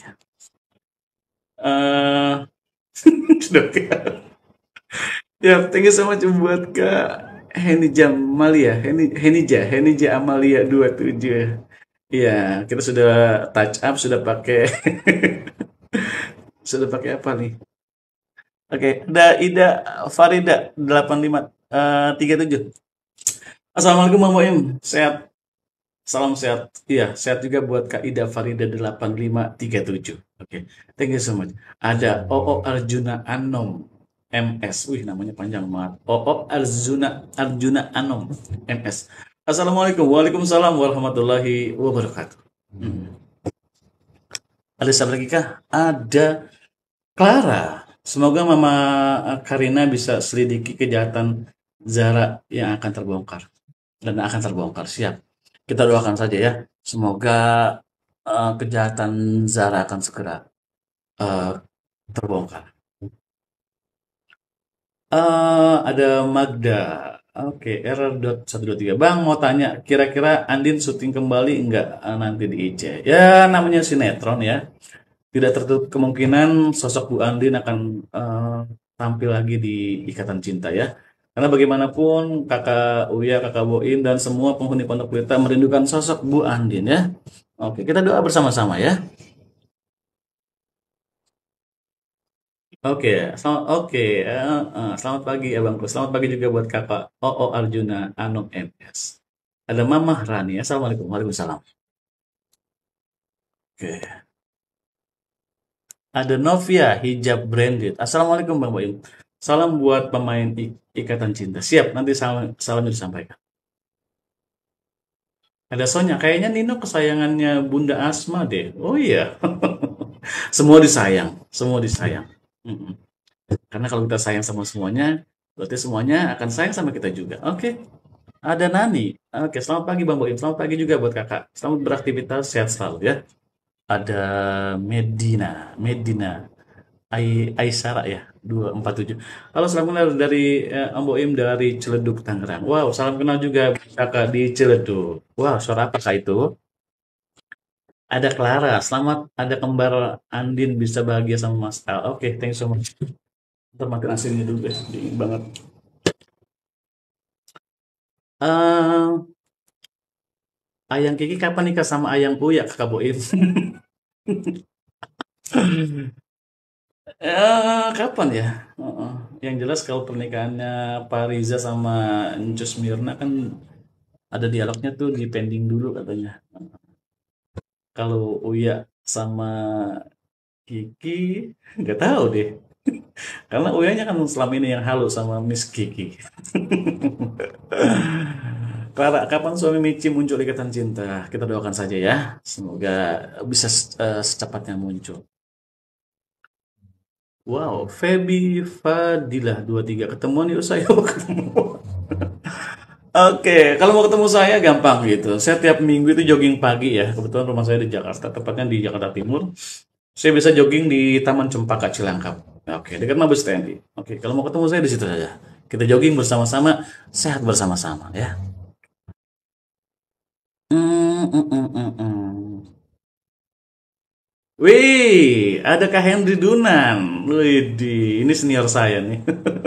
S1: Eh sudah pakai. Ya, thank you so much buat Kak Henija Malia, Henija Amalia 27. Iya, kita sudah touch up, sudah pakai sudah pakai apa nih? Oke, ada Ida Farida 8537. Assalamualaikum Bang Boim. Sehat. Salam sehat. Iya, sehat juga buat Kak Ida Farida 8537. Oke. Thank you so much. Ada OO Arjuna Anom MS. Wih, namanya panjang banget. OO Arjuna Anom MS. Assalamualaikum. Waalaikumsalam warahmatullahi wabarakatuh. Hmm. Ada siapa lagi kah? Ada Clara. Semoga Mama Karina bisa selidiki kejahatan Zara yang akan terbongkar. Dan akan terbongkar. Siap. Kita doakan saja ya. Semoga kejahatan Zara akan segera uh, terbongkar. Ada Magda. Oke, error.123. Bang, mau tanya, kira-kira Andin syuting kembali enggak nanti di IC? Ya, namanya sinetron ya. Tidak tertutup kemungkinan sosok Bu Andin akan tampil lagi di Ikatan Cinta ya. Karena bagaimanapun Kakak Uya, Kakak Boim, dan semua penghuni Pondok Pelita merindukan sosok Bu Andin ya. Oke, kita doa bersama-sama ya. Selamat pagi Abangku. Selamat pagi juga buat Kakak OO Arjuna Anom MS. Ada Mama Rani. Assalamualaikum. Waalaikumsalam. Oke. Ada Novia Hijab Branded. Assalamualaikum Bang Boim. Salam buat pemain Ikatan Cinta. Siap, nanti salamnya disampaikan. Ada Sonya. Kayaknya Nino kesayangannya Bunda Asma deh. Oh iya. Semua disayang. Semua disayang. Mm-mm. Karena kalau kita sayang sama semuanya, berarti semuanya akan sayang sama kita juga. Oke. Ada Nani. Oke, selamat pagi Bang Boim. Selamat pagi juga buat kakak. Selamat beraktivitas, sehat selalu ya. ada Medina, Medina, Aisara ya, 247. Halo, salam kenal dari Om Boim dari Ciledug, Tangerang. Wow, salam kenal juga kakak di Ciledug. Wow, suara apa kak itu? Ada Clara, selamat ada kembar Andin bisa bahagia sama Mas Al. Oke, thank you so much. Ntar matiin asinnya dulu deh, dingin banget. Eh, Ayang Kiki kapan nikah sama Ayang Uya, kakak Boim? Kapan ya? Heeh. Yang jelas kalau pernikahannya Pak Riza sama Ncus Mirna kan ada dialognya tuh di pending dulu katanya. Kalau Uya sama Kiki nggak tahu deh. Karena Uyanya kan selama ini yang halu sama Miss Kiki. Clara, kapan suami Michi muncul ikatan cinta? Kita doakan saja ya. Semoga bisa secepatnya muncul. Wow, Feby Fadilah 23 ketemuan yuk saya ketemu. Oke, kalau mau ketemu saya gampang gitu. Saya tiap minggu itu jogging pagi ya. Kebetulan rumah saya di Jakarta, tepatnya di Jakarta Timur. Saya bisa jogging di Taman Cempaka Cilangkap. Oke, dekat Mabes TNI. Oke, kalau mau ketemu saya di situ saja. Kita jogging bersama-sama, sehat bersama-sama ya. Hmm, hmm, hmm, hmm, hmm. Wih, ada Kak Henry Dunan. Wih, ini senior saya nih.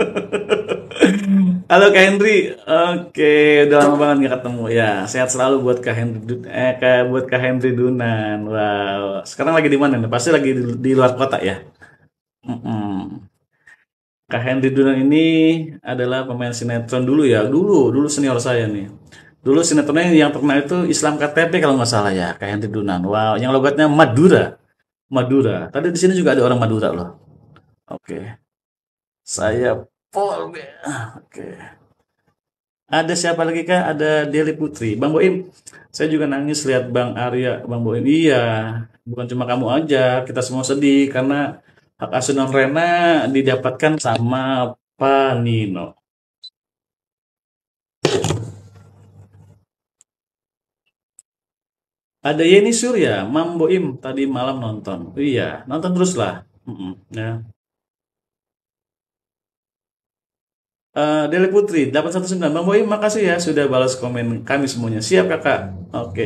S1: Halo Kak Henry, oke, udah lama banget nggak ketemu ya. Sehat selalu buat Kak Henry, buat Kak Henry Dunan. Wow, sekarang lagi di mana nih? Pasti lagi di luar kota ya. Mm-mm. Kak Henry Dunan ini adalah pemain sinetron dulu ya. Dulu senior saya nih. Dulu sinetronnya yang terkenal itu Islam KTP kalau nggak salah ya, Kak Henry Dunan. Wow, yang logatnya Madura. Madura. Tadi di sini juga ada orang Madura loh. Oke. Saya Paul. Oke. Ada siapa lagi kak? Ada Deli Putri. Bang Boim, saya juga nangis lihat Bang Arya. Bang Boim, iya. Bukan cuma kamu aja, kita semua sedih karena hak asuh non Rena didapatkan sama Pak Nino. Ada Yeni Surya, Mam Boim tadi malam nonton. Iya, nonton terus lah. Mm-mm, ya. Deli Putri 819. Bang Boim, makasih ya sudah balas komen kami semuanya. Siap kakak. Oke.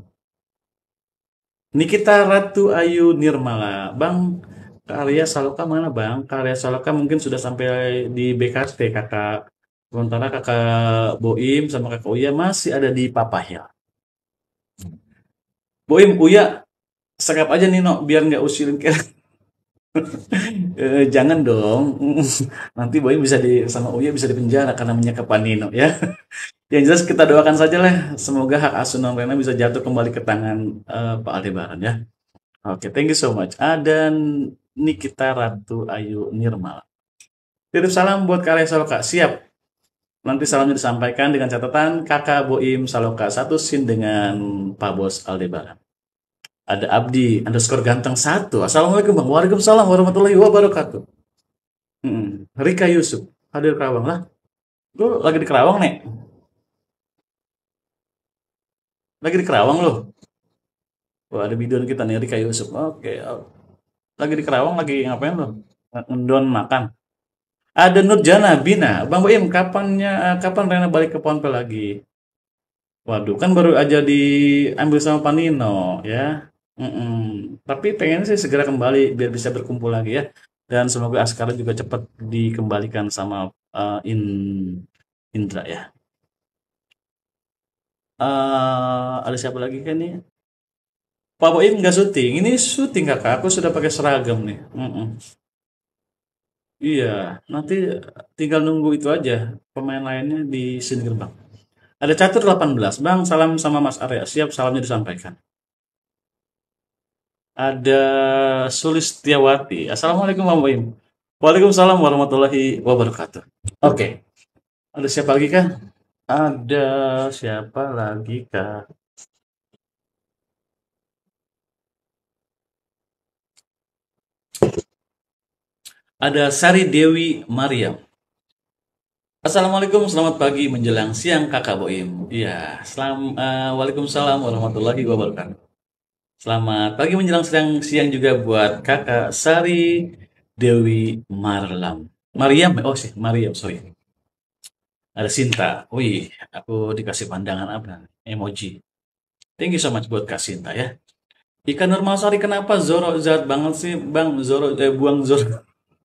S1: Nikita Ratu Ayu Nirmala. Bang, Karya Saloka mana bang? Karya Saloka mungkin sudah sampai di BKT kakak. Sementara kakak Boim sama kakak Uya masih ada di Papahel. Boim, Uya, sekap aja Nino biar nggak usilin kayak. Jangan dong. Nanti Boim bisa sama Uya bisa dipenjara karena menyekap Pak Nino ya. Yang jelas kita doakan saja lah. Semoga hak asuh non Rena bisa jatuh kembali ke tangan Pak Aldebaran ya. Oke, thank you so much. Ada Nikita Ratu Ayu Nirmal. Titip salam buat Karya Saloka. Siap. Nanti salamnya disampaikan dengan catatan Kakak Boim Saloka satu sin dengan Pak Bos Aldebaran. Ada Abdi underscore ganteng satu. Assalamualaikum bang. Waalaikumsalam warahmatullahi wabarakatuh. Rika Yusuf. Hadir Kerawang lah. Lu lagi di Kerawang nek? Lagi di Kerawang loh. Wah ada bidon kita nih Rika Yusuf. Oke. Lagi di Kerawang lagi ngapain lo? Ngedon makan. Ada Nurjana Bina. Bang Boim, kapan Rena balik ke Ponpel lagi? Waduh, kan baru aja diambil sama Panino ya. Mm-mm. Tapi pengen sih segera kembali biar bisa berkumpul lagi ya. Dan semoga Askara juga cepat dikembalikan sama Indra ya. Ada siapa lagi kan nih? Pak Boim nggak syuting. Ini syuting kakak. Aku sudah pakai seragam nih. Mm-mm. Iya, nanti tinggal nunggu itu aja. Pemain lainnya di sini gerbang. Ada Catur 18. Bang, salam sama Mas Arya. Siap, salamnya disampaikan. Ada Sulistiawati. Assalamualaikum Bang Boim. Waalaikumsalam warahmatullahi wabarakatuh. Oke, ada siapa lagi kah? Ada siapa lagi kah? Ada Sari Dewi Mariam. Assalamualaikum, selamat pagi menjelang siang kakak Boim. Iya, Waalaikumsalam warahmatullahi wabarakatuh. Selamat pagi menjelang siang juga buat Kakak Sari Dewi Marlam. Mariam, oh sih, Mariam, sorry. Ada Sinta. Wih, aku dikasih pandangan apa? Emoji. Thank you so much buat Kak Sinta ya. Ikan normal Sari kenapa Zoro jahat banget sih, Bang Zoro buang Zoro.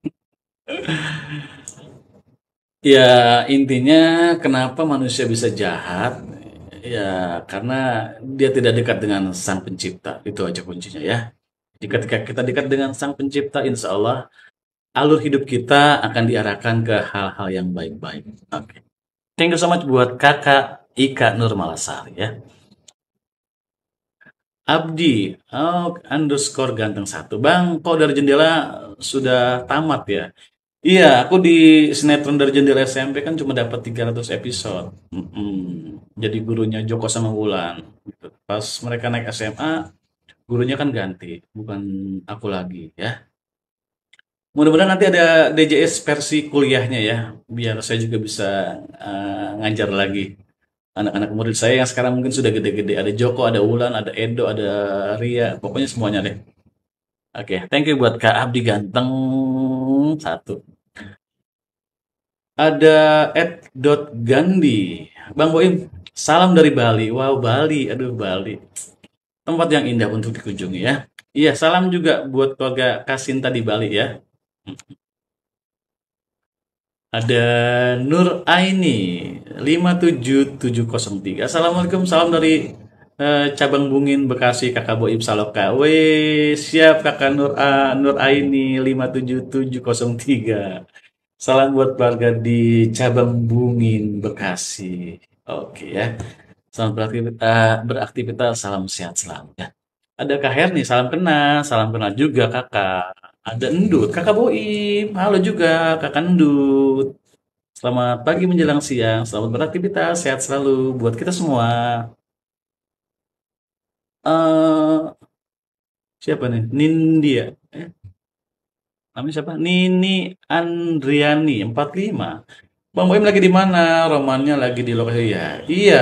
S1: Ya, intinya kenapa manusia bisa jahat? Ya, karena dia tidak dekat dengan Sang Pencipta. Itu aja kuncinya ya. Jadi ketika kita dekat dengan Sang Pencipta, insya Allah alur hidup kita akan diarahkan ke hal-hal yang baik-baik. Oke. Thank you so much buat Kakak Ika Nurmalasari ya. Abdi, oh, underscore ganteng satu. Bang, kok dari jendela sudah tamat ya? Iya, aku di sinetron dari jendela SMP kan cuma dapat 300 episode. Jadi gurunya Joko sama Wulan. Gitu. Pas mereka naik SMA, gurunya kan ganti, bukan aku lagi ya. Mudah-mudahan nanti ada DJS versi kuliahnya ya, biar saya juga bisa ngajar lagi anak-anak murid saya yang sekarang mungkin sudah gede-gede. Ada Joko, ada Wulan, ada Edo, ada Ria, pokoknya semuanya deh. Oke, thank you buat Kak Abdi ganteng satu. Ada Gandhi. Bang Boim, salam dari Bali. Wow, Bali. Aduh, Bali. Tempat yang indah untuk dikunjungi ya. Iya, salam juga buat keluarga Kasinta di Bali ya. Ada Nur Aini 57703. Assalamualaikum, salam dari cabang Bungin Bekasi, Kakak Boim Saloka. Weh, siap Kakak Nur Aini 57703. Salam buat keluarga di cabang Bungin Bekasi. Oke ya. Selamat beraktivitas, salam sehat selalu ya. Ada Kak Herni, salam kenal juga Kakak. Ada Endut, Kakak Boim, halo juga Kakak Endut. Selamat pagi menjelang siang, selamat beraktivitas, sehat selalu buat kita semua. eh Siapa nih? Nindia. Eh, Namanya siapa? Nini Andriani 45. Bang Boim lagi di mana? Romannya lagi di lokasi ya. Iya.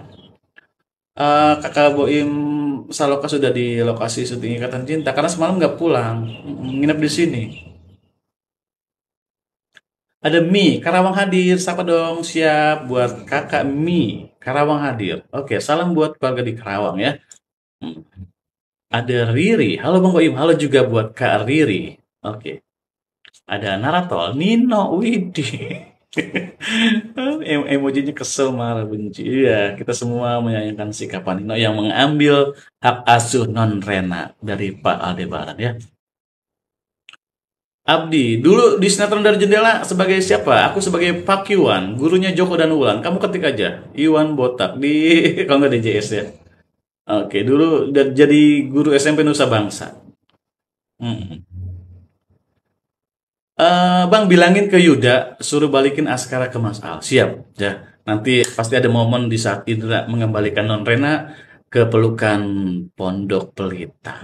S1: Kakak Boim Saloka sudah di lokasi syuting Ikatan Cinta karena semalam nggak pulang, nginep di sini. Ada Mi, Karawang hadir. Siapa dong? Siap buat kakak Mi, Karawang hadir. Oke, salam buat keluarga di Karawang ya. Hmm. Ada Riri. Halo Bang Boim. Halo juga buat Kak Riri. Oke. Ada Naratol. Nino. Widih. Emojinya kesel, marah, benci. Iya, kita semua menyayangkan sikap Pak Nino yang mengambil hak asuh non Rena dari Pak Aldebaran ya. Abdi, dulu di sinetron dari jendela sebagai siapa? Aku sebagai Pak Iwan, gurunya Joko dan Wulan. Kamu ketik aja, Iwan Botak di kalau nggak di JS ya. Oke, dulu jadi guru SMP Nusa Bangsa. Mm. Bang bilangin ke Yuda suruh balikin Askara ke Mas Al. Siap, ya. Nanti pasti ada momen di saat Indra mengembalikan Non Rena ke pelukan Pondok Pelita.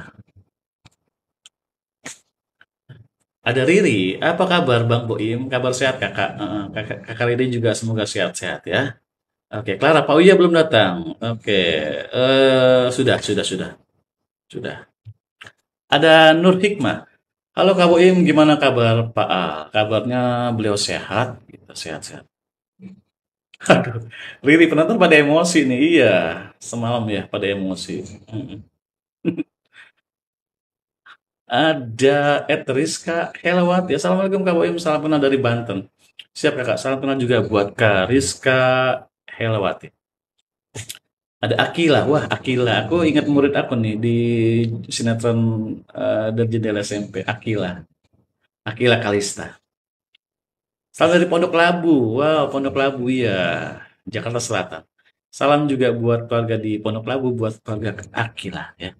S1: Ada Riri, apa kabar Bang Boim? Kabar sehat kakak? Kakak Riri juga semoga sehat-sehat ya. Oke, Clara, Pak Uya belum datang. Oke, sudah. Sudah. Ada Nur Hikmah. Halo Kak Boim, gimana kabar Pak A? Kabarnya beliau sehat, gitu, sehat-sehat. Aduh, Riri penonton pada emosi nih, iya. Semalam ya pada emosi. Mm. Ada Rizka Helawati. Assalamualaikum Kak Boim, salam kenal dari Banten. Siap kakak, salam kenal juga buat Kak Rizka Helawati. Ada Akila, wah Akila, aku ingat murid aku nih di sinetron dari jendela SMP, Akila, Akila Kalista. Salam dari Pondok Labu, wow Pondok Labu ya, Jakarta Selatan. Salam juga buat keluarga di Pondok Labu, buat keluarga Akila ya.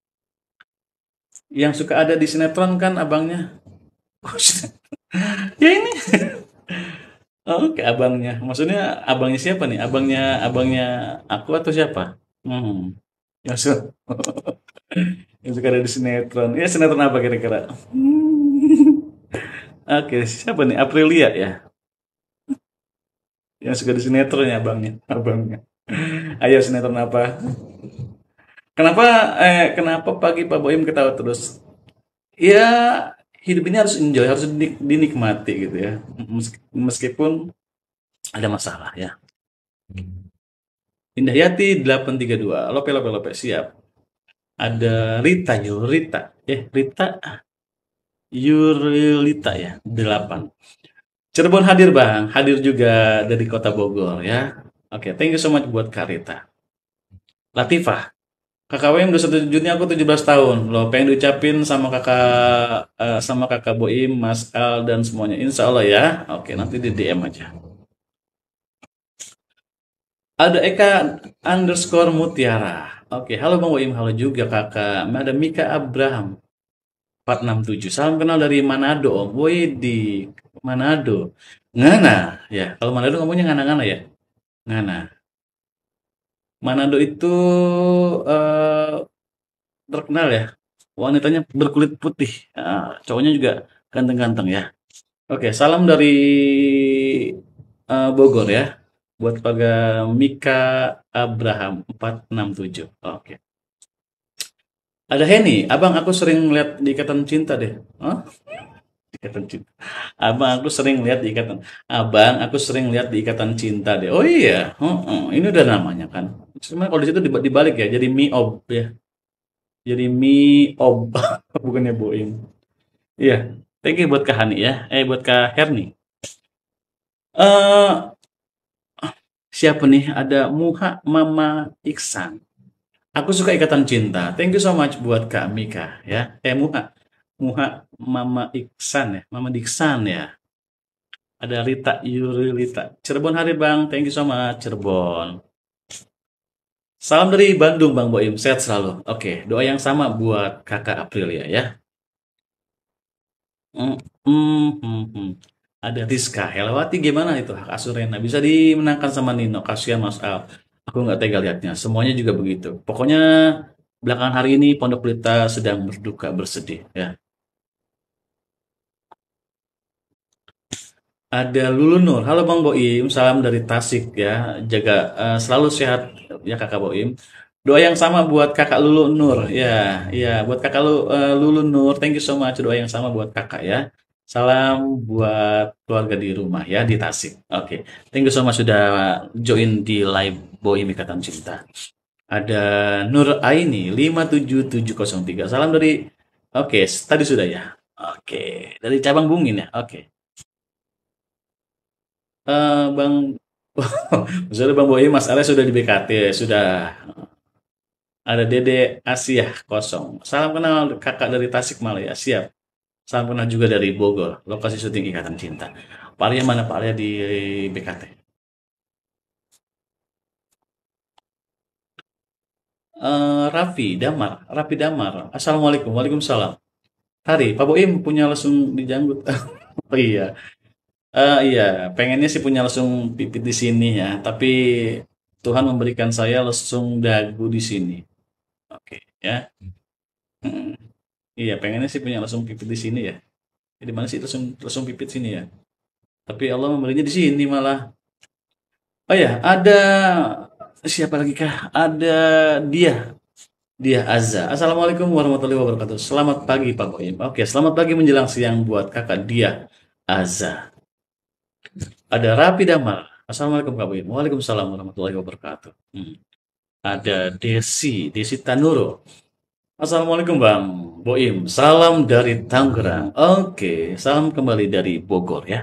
S1: Yang suka ada di sinetron kan abangnya. Ya ini, oke abangnya. Maksudnya abangnya siapa nih? Abangnya aku atau siapa? Hmm. Yang su- yang suka ada di sinetron. Ya sinetron apa kira-kira? Oke, siapa nih? Aprilia ya. Yang suka di sinetron ya abangnya. Abangnya. Ayo sinetron apa? Kenapa kenapa pagi Pak Boim ketawa terus? Ya, hidup ini harus enjoy, harus dinikmati gitu ya. Meskipun ada masalah ya. Indah Yati 832. Lope lope lope siap. Ada Rita Yurita. Rita Yurilita ya, 8. Cirebon hadir Bang, hadir juga dari Kota Bogor ya. Oke, thank you so much buat Kak Rita. Latifah, kakak WM 21 Juni aku 17 tahun. Loh, pengen diucapin sama kakak Boim, Mas Al dan semuanya. Insya Allah ya. Oke, nanti di DM aja. Ada Eka underscore Mutiara. Oke, halo Bang Boim, halo juga kakak. Ada Mika Abraham 467. Salam kenal dari Manado, Om. Woi di Manado. Ngana, ya. Kalau Manado ngomongnya ngana-ngana ya. Ngana. Manado itu eh, terkenal ya. Wanitanya berkulit putih. Cowoknya juga ganteng-ganteng ya. Oke, salam dari Bogor ya. Buat keluarga Mika Abraham 467. Oke. Ada Henny, abang aku sering lihat di Ikatan Cinta deh. Hah? Ikatan Cinta. Abang, aku sering lihat di Ikatan Cinta deh. Oh iya, ini udah namanya kan. Cuma kalau di situ dibalik ya, jadi Miob ya. Jadi Miob, bukannya Boim. Iya, thank you buat Kak Hani ya. Buat Kak Herni. Eh, siapa nih? Ada Muha Mama Iksan. Aku suka Ikatan Cinta. Thank you so much buat Kak Mika ya. Muha. Muha Mama Iksan ya. Mama Diksan ya. Ada Rita Yurilita. Cirebon hari Bang. Thank you so much Cirebon. Salam dari Bandung Bang Boim. Sehat selalu. Oke, doa yang sama buat Kakak Aprilia ya. Hmm, hmm. Ada Rizka Helawati gimana itu hak asuh Rena bisa dimenangkan sama Nino, kasihan Mas Al, aku nggak tega lihatnya, semuanya juga begitu pokoknya. Belakangan hari ini Pondok Pelita sedang berduka bersedih ya. Ada Lulu Nur, halo Bang Boim, salam dari Tasik ya, jaga selalu sehat ya Kakak Boim. Doa yang sama buat Kakak Lulu Nur ya, ya buat Kakak Lulu Nur, thank you so much, doa yang sama buat Kakak ya. Salam buat keluarga di rumah ya di Tasik. Oke, thank you so much sudah join di live Boim Ikatan Cinta. Ada Nur Aini 57703. Salam dari, oke, tadi sudah ya. Oke, dari cabang Bungin ya. Oke. Bang, sudah Bang Boy, Mas Arya sudah di BKT, sudah ada Dede Asia kosong. Salam kenal kakak dari Tasikmalaya, siap. Salam kenal juga dari Bogor, lokasi syuting Ikatan Cinta. Pak Arya mana Pak Arya di BKT? Raffi Damar. Assalamualaikum, waalaikumsalam. Hari, Pak Boim punya lesung di janggut. Oh iya, iya, pengennya sih punya lesung pipit di sini ya, tapi Tuhan memberikan saya lesung dagu di sini. Oke, ya. Mm. Iya, pengennya sih punya lesung pipit di sini ya. Di mana sih lesung lesung pipit sini ya? Tapi Allah memberinya di sini malah. Oh ya, ada siapa lagi kah? Ada dia, dia Azza. Assalamualaikum warahmatullahi wabarakatuh. Selamat pagi Pak Boim. Oke, selamat pagi menjelang siang buat kakak dia Azza. Ada Rapi Damar. Assalamualaikum Kak Boim. Waalaikumsalam warahmatullahi wabarakatuh. Ada Desi Tanuro. Assalamualaikum Bang Boim. Salam dari Tangerang. Oke, salam kembali dari Bogor ya.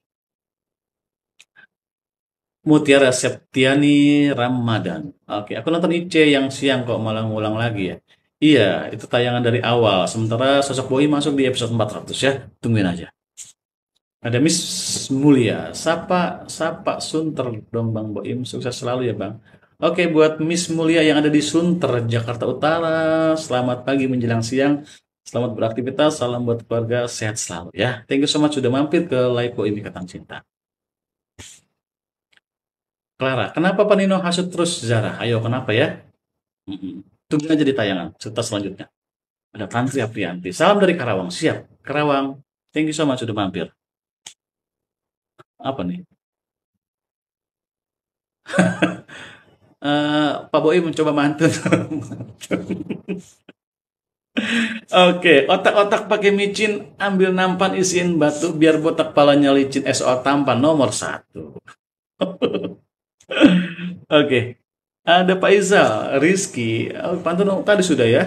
S1: Mutiara Septiani Ramadan. Oke, aku nonton IC yang siang kok malah ngulang lagi ya. Iya, itu tayangan dari awal. Sementara sosok Boim masuk di episode 400 ya. Tungguin aja. Ada Miss Mulia, Sapa Sapa Sunter dong Bang Boim, sukses selalu ya Bang. Oke, buat Miss Mulia yang ada di Sunter, Jakarta Utara, selamat pagi menjelang siang, selamat beraktivitas, salam buat keluarga, sehat selalu ya. Thank you so much sudah mampir ke live Boim Ikatan Cinta. Clara, kenapa Pak Nino hasut terus Zara? Ayo, kenapa ya? Tunggu aja di tayangan, serta selanjutnya. Ada Tantri Aprianti, salam dari Karawang, siap. Karawang, thank you so much sudah mampir. Apa nih? Pak Boim mencoba mantun. Oke, otak-otak pakai micin, ambil nampan isiin batu biar botak palanya licin. SO tampan nomor satu. Oke, ada Pak Izal, Rizky, pantun tadi sudah ya.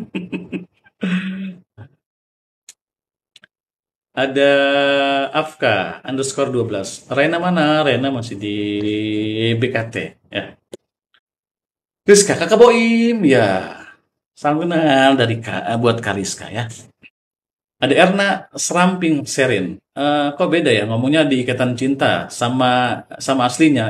S1: Ada Afka underscore 12. Rena mana? Rena masih di BKT ya. Rizka, kakak Boim ya. Salam kenal dari buat Kariska ya. Ada Erna Seramping Serin. Kok beda ya ngomongnya di Ikatan Cinta sama sama aslinya.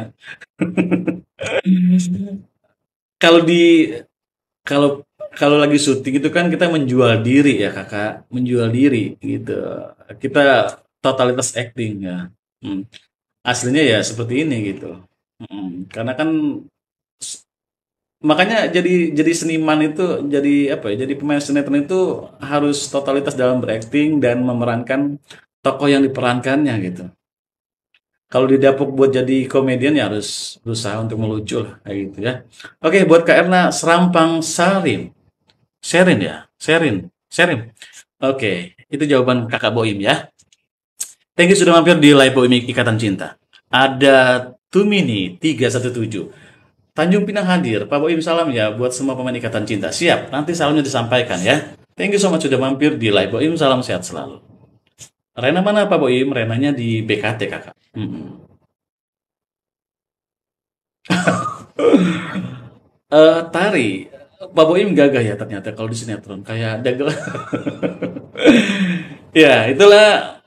S1: Kalau di kalau kalau lagi syuting itu kan kita menjual diri ya kakak, menjual diri gitu. Kita totalitas acting ya. Hmm. Aslinya ya seperti ini gitu. Karena kan makanya jadi seniman itu jadi apa ya? Jadi pemain sinetron itu harus totalitas dalam berakting dan memerankan tokoh yang diperankannya gitu. Kalau didapuk buat jadi komedian ya harus berusaha untuk melucu lah kayak gitu ya. Oke, buat Kak Erna Serampang Sarin. Sherin ya, Sherin, Sherin. Oke, itu jawaban Kakak Boim ya. Thank you sudah mampir di Live Boim Ikatan Cinta. Ada Tumini 317. Tanjung Pinang hadir. Pak Boim salam ya buat semua pemain Ikatan Cinta. Siap, nanti salamnya disampaikan ya. Thank you so much sudah mampir di Live Boim. Salam sehat selalu. Rena mana Pak Boim? Renanya di BKT kakak. Tari. Pak Boim gagah ya ternyata kalau di sinetron. Kayak dagel. Ya, itulah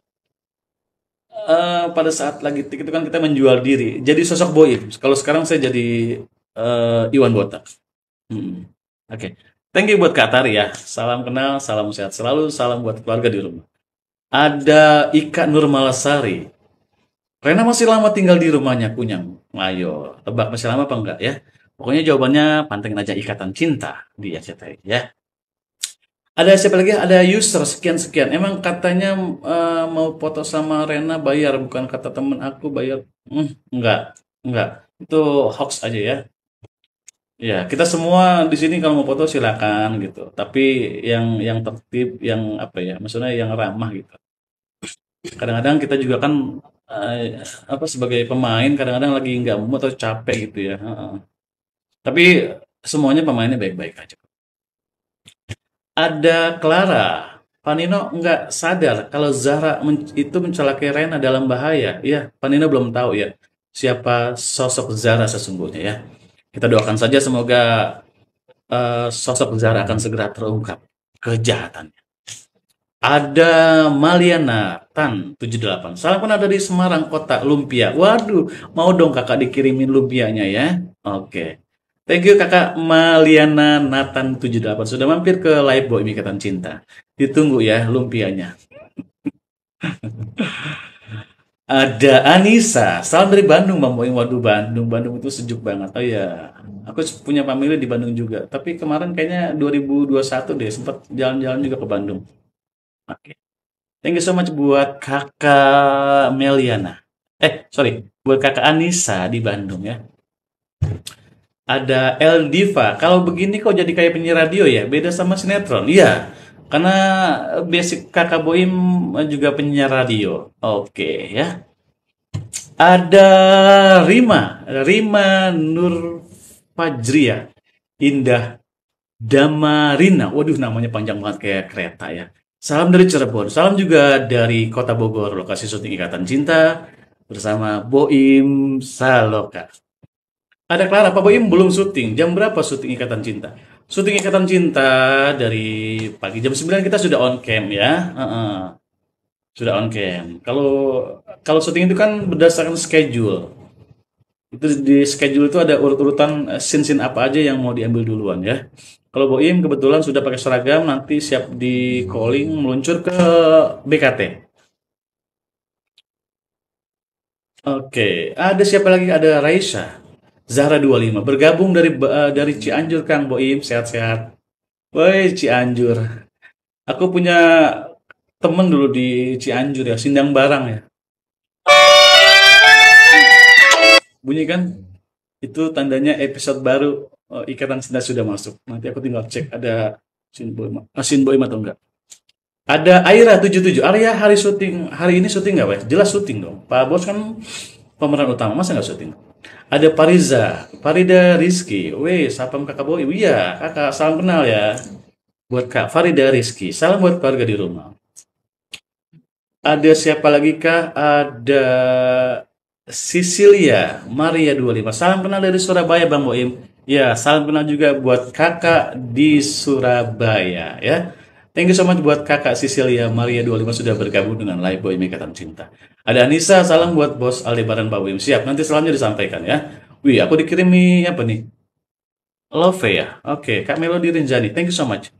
S1: pada saat lagi tik itu kan kita menjual diri. Jadi sosok Boim. Kalau sekarang saya jadi Iwan Botak. Hmm. Oke. Thank you buat Kak Tari ya. Salam kenal, salam sehat selalu, salam buat keluarga di rumah. Ada Ika Nurmalasari. Rena masih lama tinggal di rumahnya Kunyang. Ayo, tebak masih lama apa enggak ya? Pokoknya jawabannya pantengin aja Ikatan Cinta di RCTI ya. Ada siapa lagi? Ada user sekian-sekian. Emang katanya mau foto sama Rena bayar, bukan kata temen aku bayar. Enggak, enggak. Itu hoax aja ya. Ya, kita semua di sini kalau mau foto silakan gitu. Tapi yang tertib, yang apa ya? Maksudnya yang ramah gitu. Kadang-kadang kita juga kan apa sebagai pemain kadang-kadang lagi nggak mood atau capek gitu ya. Heeh. Tapi semuanya pemainnya baik-baik aja. Ada Clara. Panino nggak sadar kalau Zahra itu mencelakai Rena dalam bahaya. Ya, Panino belum tahu ya siapa sosok Zahra sesungguhnya ya. Kita doakan saja semoga sosok Zahra akan segera terungkap kejahatannya. Ada Maliana Tan 78. Salam kenal dari Semarang Kota Lumpia. Waduh, mau dong kakak dikirimin lumpianya ya. Oke. Thank you kakak Maliana Nathan 78. Sudah mampir ke Live Boy Ikatan Cinta. Ditunggu ya lumpianya. Ada Anissa. Salam dari Bandung, Bang Boy. Waduh, Bandung. Bandung itu sejuk banget. Oh ya, aku punya family di Bandung juga. Tapi kemarin kayaknya 2021 deh, sempat jalan-jalan juga ke Bandung. Oke. Thank you so much buat kakak Meliana. Sorry. Buat kakak Anissa di Bandung ya. Ada El Diva. Kalau begini kok jadi kayak penyiar radio ya? Beda sama sinetron. Iya. Karena basic kakak Boim juga penyiar radio. Oke ya. Ada Rima. Rima Nur Fajria. Indah Damarina. Waduh namanya panjang banget kayak kereta ya. Salam dari Cirebon. Salam juga dari Kota Bogor, lokasi syuting Ikatan Cinta bersama Boim Saloka. Ada Clara, Pak Boim belum syuting. Jam berapa syuting Ikatan Cinta? Syuting Ikatan Cinta dari pagi jam 9 kita sudah on cam ya. Sudah on cam. Kalau kalau syuting itu kan berdasarkan schedule. Itu di schedule itu ada urut-urutan scene-scene apa aja yang mau diambil duluan ya. Kalau Boim kebetulan sudah pakai seragam, nanti siap di calling meluncur ke BKT. Oke, ada siapa lagi? Ada Raisa. Zahra 25 bergabung dari Cianjur Kang Boim, sehat-sehat. Woi Cianjur. Aku punya temen dulu di Cianjur ya, Sindang Barang ya. Bunyi kan? Itu tandanya episode baru Ikatan Cinta sudah masuk. Nanti aku tinggal cek ada Sin Boy atau enggak. Ada Aira 77. Arya hari ini syuting nggak, Wes? Jelas syuting dong. Pak Bos kan pemeran utama, masa nggak syuting? Ada Farida Rizky. Weh, sapam kakak boy. Iya, kakak, salam kenal ya. Buat Kak Farida Rizky. Salam buat keluarga di rumah. Ada siapa lagi Kak? Ada Sisilia Maria 25. Salam kenal dari Surabaya Bang Boim. Ya, salam kenal juga buat kakak di Surabaya ya. Thank you so much buat kakak Sisilia Maria 25 sudah bergabung dengan Live Boy Ikatan Cinta. Ada Anissa, salam buat bos Aldebaran Pak Boim. Siap, nanti salamnya disampaikan ya. Wih, aku dikirimi apa nih? Love ya. Oke, Kak Melody Rinjani. Thank you so much.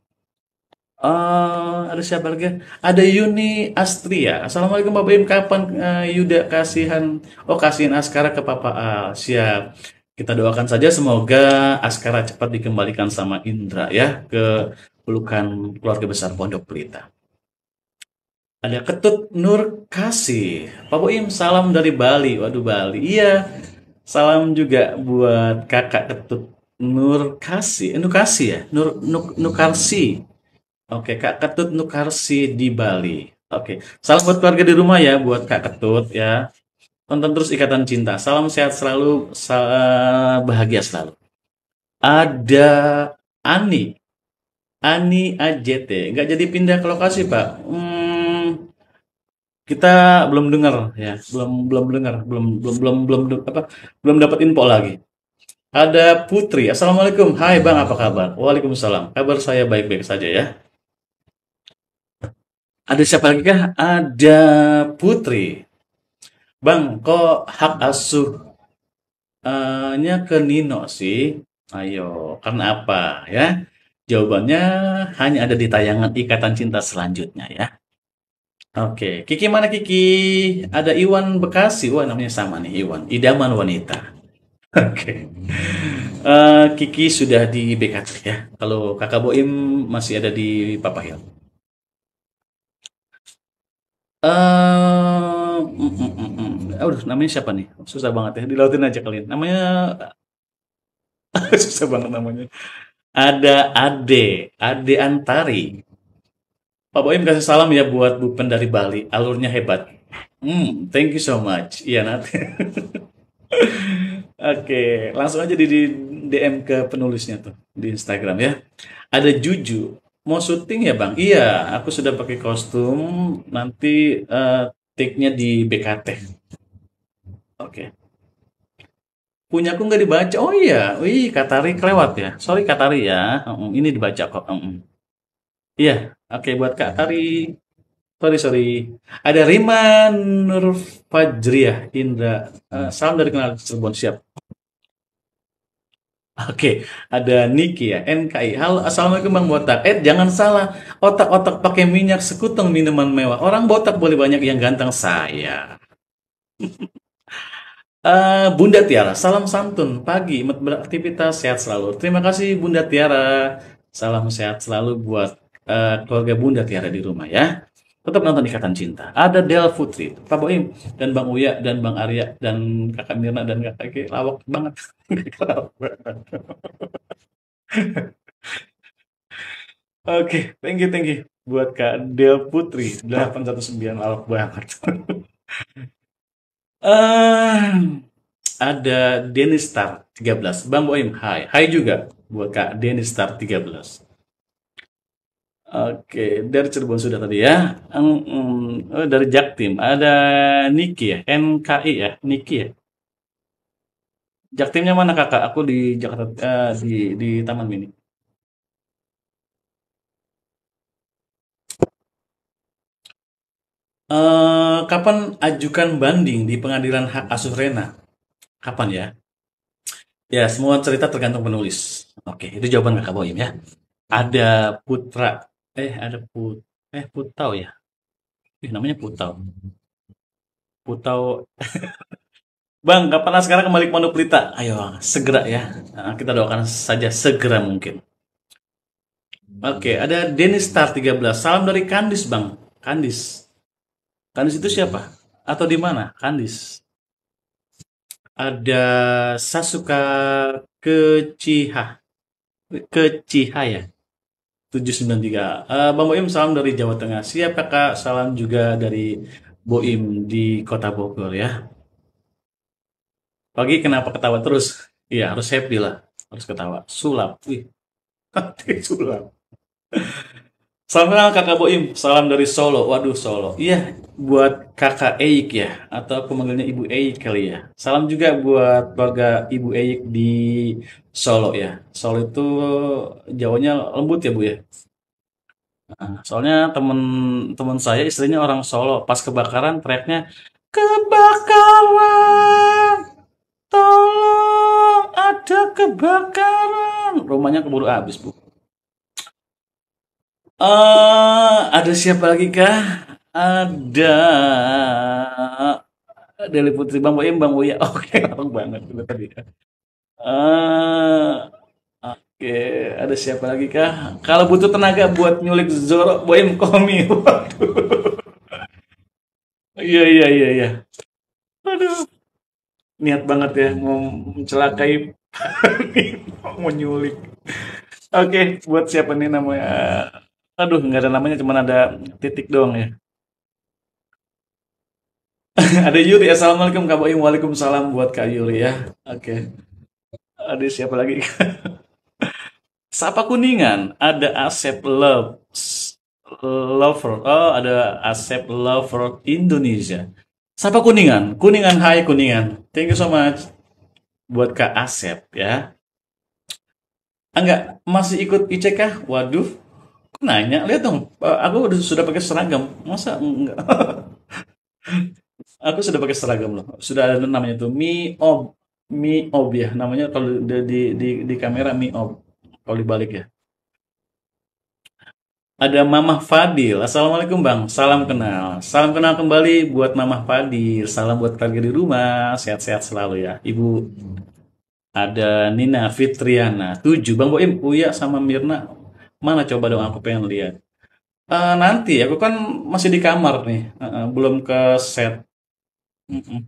S1: Ada siapa lagi? Ada Yuni Astria. Assalamualaikum Bapak Im. Kapan Yuda kasihin Askara ke Papa Al? Siap. Kita doakan saja semoga Askara cepat dikembalikan sama Indra ya ke pelukan keluarga besar Pondok Pelita. Ada Ketut Nur Kasih. Pak Boim, salam dari Bali. Waduh, Bali. Iya. Salam juga buat kakak Ketut Nur Kasih. Nur Kasih ya? Nukarsi. Oke, Kak Ketut Nukarsi di Bali. Oke, salam buat keluarga di rumah ya, buat Kak Ketut ya. Tonton terus Ikatan Cinta. Salam sehat selalu, bahagia selalu. Ada Ani, Ani AJT. Nggak jadi pindah ke lokasi, Pak. Kita belum dengar ya, belum dengar, belum dapat info lagi. Ada Putri. Assalamualaikum. Hai Bang, apa kabar? Waalaikumsalam. Kabar saya baik-baik saja ya. Ada siapa lagi kah? Ada Putri. Bang, kok hak asuhnya ke Nino sih? Ayo, karena apa ya? Jawabannya hanya ada di tayangan Ikatan Cinta selanjutnya ya. Oke, Kiki mana Kiki? Ada Iwan Bekasi. Wah, namanya sama nih, Iwan. Idaman wanita. Oke. Kiki sudah di BKT ya. Kalau Kakak Boim masih ada di Papahil. Aduh, namanya siapa nih? Susah banget ya. Dilautin aja kalian. Namanya susah banget namanya. Ada Ade Antari. Pak Boim kasih salam ya buat Bupen dari Bali. Alurnya hebat. Thank you so much. Iya nanti. Oke, langsung aja di DM ke penulisnya tuh di Instagram ya. Ada Juju. Mau syuting ya Bang? Iya, aku sudah pakai kostum. Nanti take-nya di BKT. Oke. Punyaku nggak dibaca. Oh iya, wih Katari kelewat ya. Sorry Katari ya. Ini dibaca kok. Iya, oke buat Kak Tari. Sorry sorry. Ada Rima Nur Fajriah Indra. Salam dari kenal Cirebon siap. Oke, ada Niki ya, NKI. Halo, assalamualaikum Bang Botak. Jangan salah, otak-otak pakai minyak sekutung minuman mewah. Orang botak boleh banyak yang ganteng saya. Bunda Tiara, salam santun pagi, beraktivitas sehat selalu. Terima kasih Bunda Tiara. Salam sehat selalu buat keluarga Bunda Tiara di rumah ya. Tetap nonton Ikatan Cinta. Ada Del Putri, Pak Boim, dan Bang Uya, dan Bang Arya, dan Kakak Mirna, dan Kakak Eki. Lawak banget. Lawak banget. Oke, thank you. Buat Kak Del Putri, 819 lawak banget. Eh, ada Denis Star 13. Bang Boim, hai. Hai juga buat Kak Denis Star 13. Oke, dari Cirebon sudah tadi ya. Dari Jaktim ada Niki ya, NKI ya, Niki ya. Jaktimnya mana kakak? Aku di Jakarta, di Taman Mini. Kapan ajukan banding di Pengadilan Hak Asuh Rena? Kapan ya? Ya, semua cerita tergantung penulis. Oke, itu jawaban kakak Boim ya. Ada Putra, ada Putau ya. Namanya Putau. Putau. Bang, kapan sekarang kembali ke Pondok Pelita? Ayo, segera ya. Kita doakan saja segera mungkin. Oke, ada Denis Star 13. Salam dari Kandis, Bang. Kandis. Kandis itu siapa? Atau di mana? Kandis. Ada Sasuka Keciha. Keciha ya. 793. Bang Boim, salam dari Jawa Tengah. Siap kakak, salam juga dari Boim di Kota Bogor ya. Pagi kenapa ketawa terus? Iya, harus happy lah. Harus ketawa. Sulap. Wih, sulap. Salam kenal kakak Boim. Salam dari Solo. Waduh, Solo. Iya, buat kakak Eik ya. Atau aku manggilnya Ibu Eik kali ya. Salam juga buat keluarga Ibu Eik di Solo ya. Solo itu Jawanya lembut ya Bu ya. Nah, soalnya temen saya istrinya orang Solo. Pas kebakaran teriaknya, kebakaran, tolong ada kebakaran. Rumahnya keburu habis Bu. Ada siapa lagi kah? Ada Deli Putri, Bang Boim, Bang Uya. Oke, orang banget itu tadi. Eh, oke, ada siapa lagi kah? Kalau butuh tenaga buat nyulik Zoro, Boim komi. Waduh. Iya, iya, iya, iya. Aduh, niat banget ya mau mencelakai, mau nyulik. Oke, buat siapa nih namanya? Aduh, nggak ada namanya, cuma ada titik doang ya. Ada Yuri, assalamualaikum Kak Boim, waalaikumsalam buat Kak Yuri ya. Oke, ada siapa lagi? Sapa Kuningan, ada Asep Lover. Oh, ada Asep Lover Indonesia. Sapa Kuningan, Kuningan, hai Kuningan. Thank you so much buat Kak Asep ya. Enggak, masih ikut ICK? Waduh, kok nanya, lihat dong. Aku sudah pakai seragam. Masa enggak? Aku sudah pakai seragam loh. Sudah ada namanya tuh Mi Ob ya. Namanya kalau di kamera Mi Ob. Kalau dibalik ya. Ada Mamah Fadil. Assalamualaikum Bang. Salam kenal. Salam kenal kembali buat Mamah Fadil. Salam buat keluarga di rumah. Sehat-sehat selalu ya. Ibu ada Nina Fitriana. 7. Bang Boim, Uya sama Mirna. Mana coba dong aku pengen lihat. Nanti aku kan masih di kamar nih. Belum ke set. Mm-mm.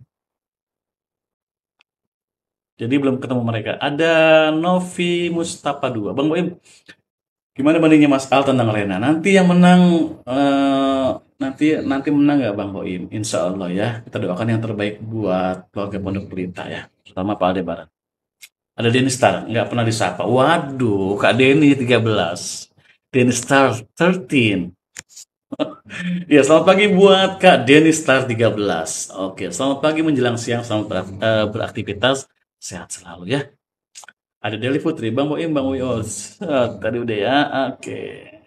S1: Jadi belum ketemu mereka. Ada Novi Mustafa 2. Bang Boim, gimana bandingnya Mas Al tentang Rena? Nanti yang menang eh, nanti nanti menang nggak Bang Boim? Insya Allah ya. Kita doakan yang terbaik buat keluarga Pondok Pelita ya. Terutama Pak Aldebaran. Ada Denny Star, nggak pernah disapa. Waduh, Kak Denny 13. Denny Star 13. Ya, selamat pagi buat Kak Denny Star 13. Oke, selamat pagi menjelang siang, selamat beraktivitas. Sehat selalu ya. Ada Deli Putri, Bang Boim, Bang Uyos. Tadi udah ya. Oke.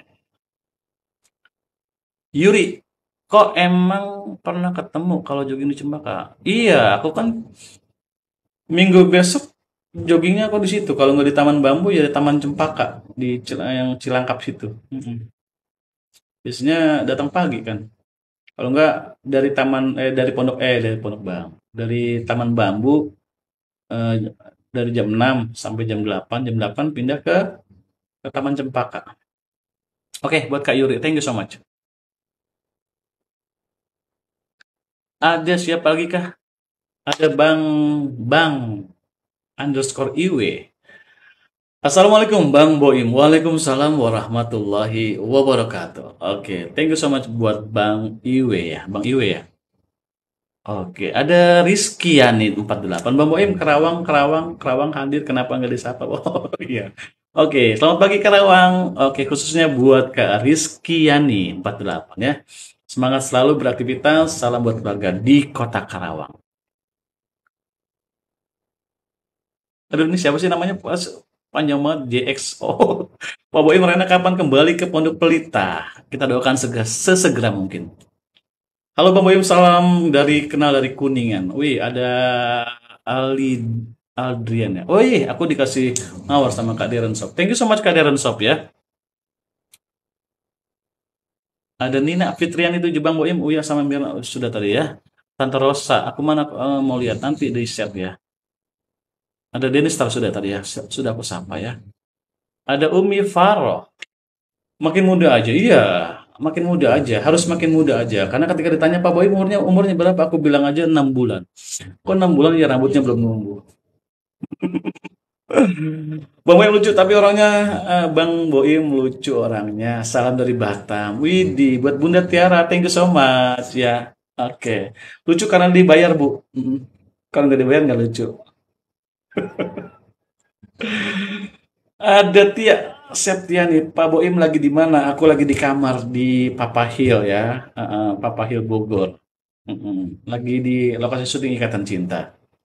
S1: Yuri, kok emang pernah ketemu kalau jogging di Cempaka? Iya, aku kan minggu besok joggingnya aku di situ. Kalau nggak di Taman Bambu ya di Taman Cempaka di yang Cilangkap situ. Biasanya datang pagi kan. Kalau nggak dari Pondok Bang, dari Taman Bambu eh, dari jam 6 sampai jam 8, pindah ke Taman Cempaka. Oke, buat Kak Yuri, thank you so much. Ada siapa lagi kah? Ada Bang underscore IW. Assalamualaikum Bang Boim. Waalaikumsalam warahmatullahi wabarakatuh. Oke, thank you so much buat Bang IW ya. Bang IW ya. Oke, ada Rizky Yani 48. Bang Boim, Kerawang, Kerawang, Kerawang hadir. Kenapa nggak disapa? Oh iya. Oke, selamat pagi Kerawang. Oke, khususnya buat Kak Rizky Yani 48 ya. Semangat selalu beraktivitas. Salam buat keluarga di Kota Karawang. Aduh, ini siapa sih namanya? Panjang banget, JXO. Pak Boy Rena kapan kembali ke Pondok Pelita? Kita doakan sesegera mungkin. Halo Bang Boyum, salam kenal dari Kuningan. Wih, ada Ali Aldrian ya. Oh iya, aku dikasih mawar sama Kak Darren Shop. Thank you so much Kak Darren Shop ya. Ada Nina Fitrian itu Bang Boyum, Uya sama Mirna sudah tadi ya. Tante Rosa, aku mana mau lihat nanti di set ya. Ada Denis Tar sudah tadi ya, sudah aku sapa ya. Ada Umi Farah, makin muda aja, iya. makin muda aja, harus makin muda aja. Karena ketika ditanya Pak Boy umurnya umurnya berapa, aku bilang aja 6 bulan. Kok 6 bulan ya rambutnya belum numbuh. Bang Boim lucu tapi orangnya, Bang Boim lucu orangnya. Salam dari Batam. Widih, buat Bunda Tiara, thank you so much ya. Oke, lucu karena dibayar Bu. Mm-mm. Kalau nggak dibayar nggak lucu. Ada Tia Septiani, Pak Boim lagi di mana? Aku lagi di kamar di Papa Hill ya, Papa Hill Bogor. Mm-mm. Lagi di lokasi syuting Ikatan Cinta.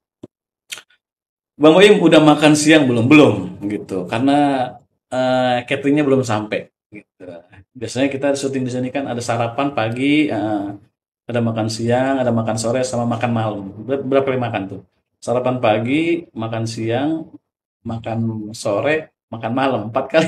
S1: Bang Boim udah makan siang belum? Belum gitu. Karena cateringnya belum sampai gitu. Biasanya kita syuting di sini kan ada sarapan pagi, ada makan siang, ada makan sore sama makan malam. Berapa kali makan tuh? Sarapan pagi, makan siang, makan sore, makan malam. 4 kali.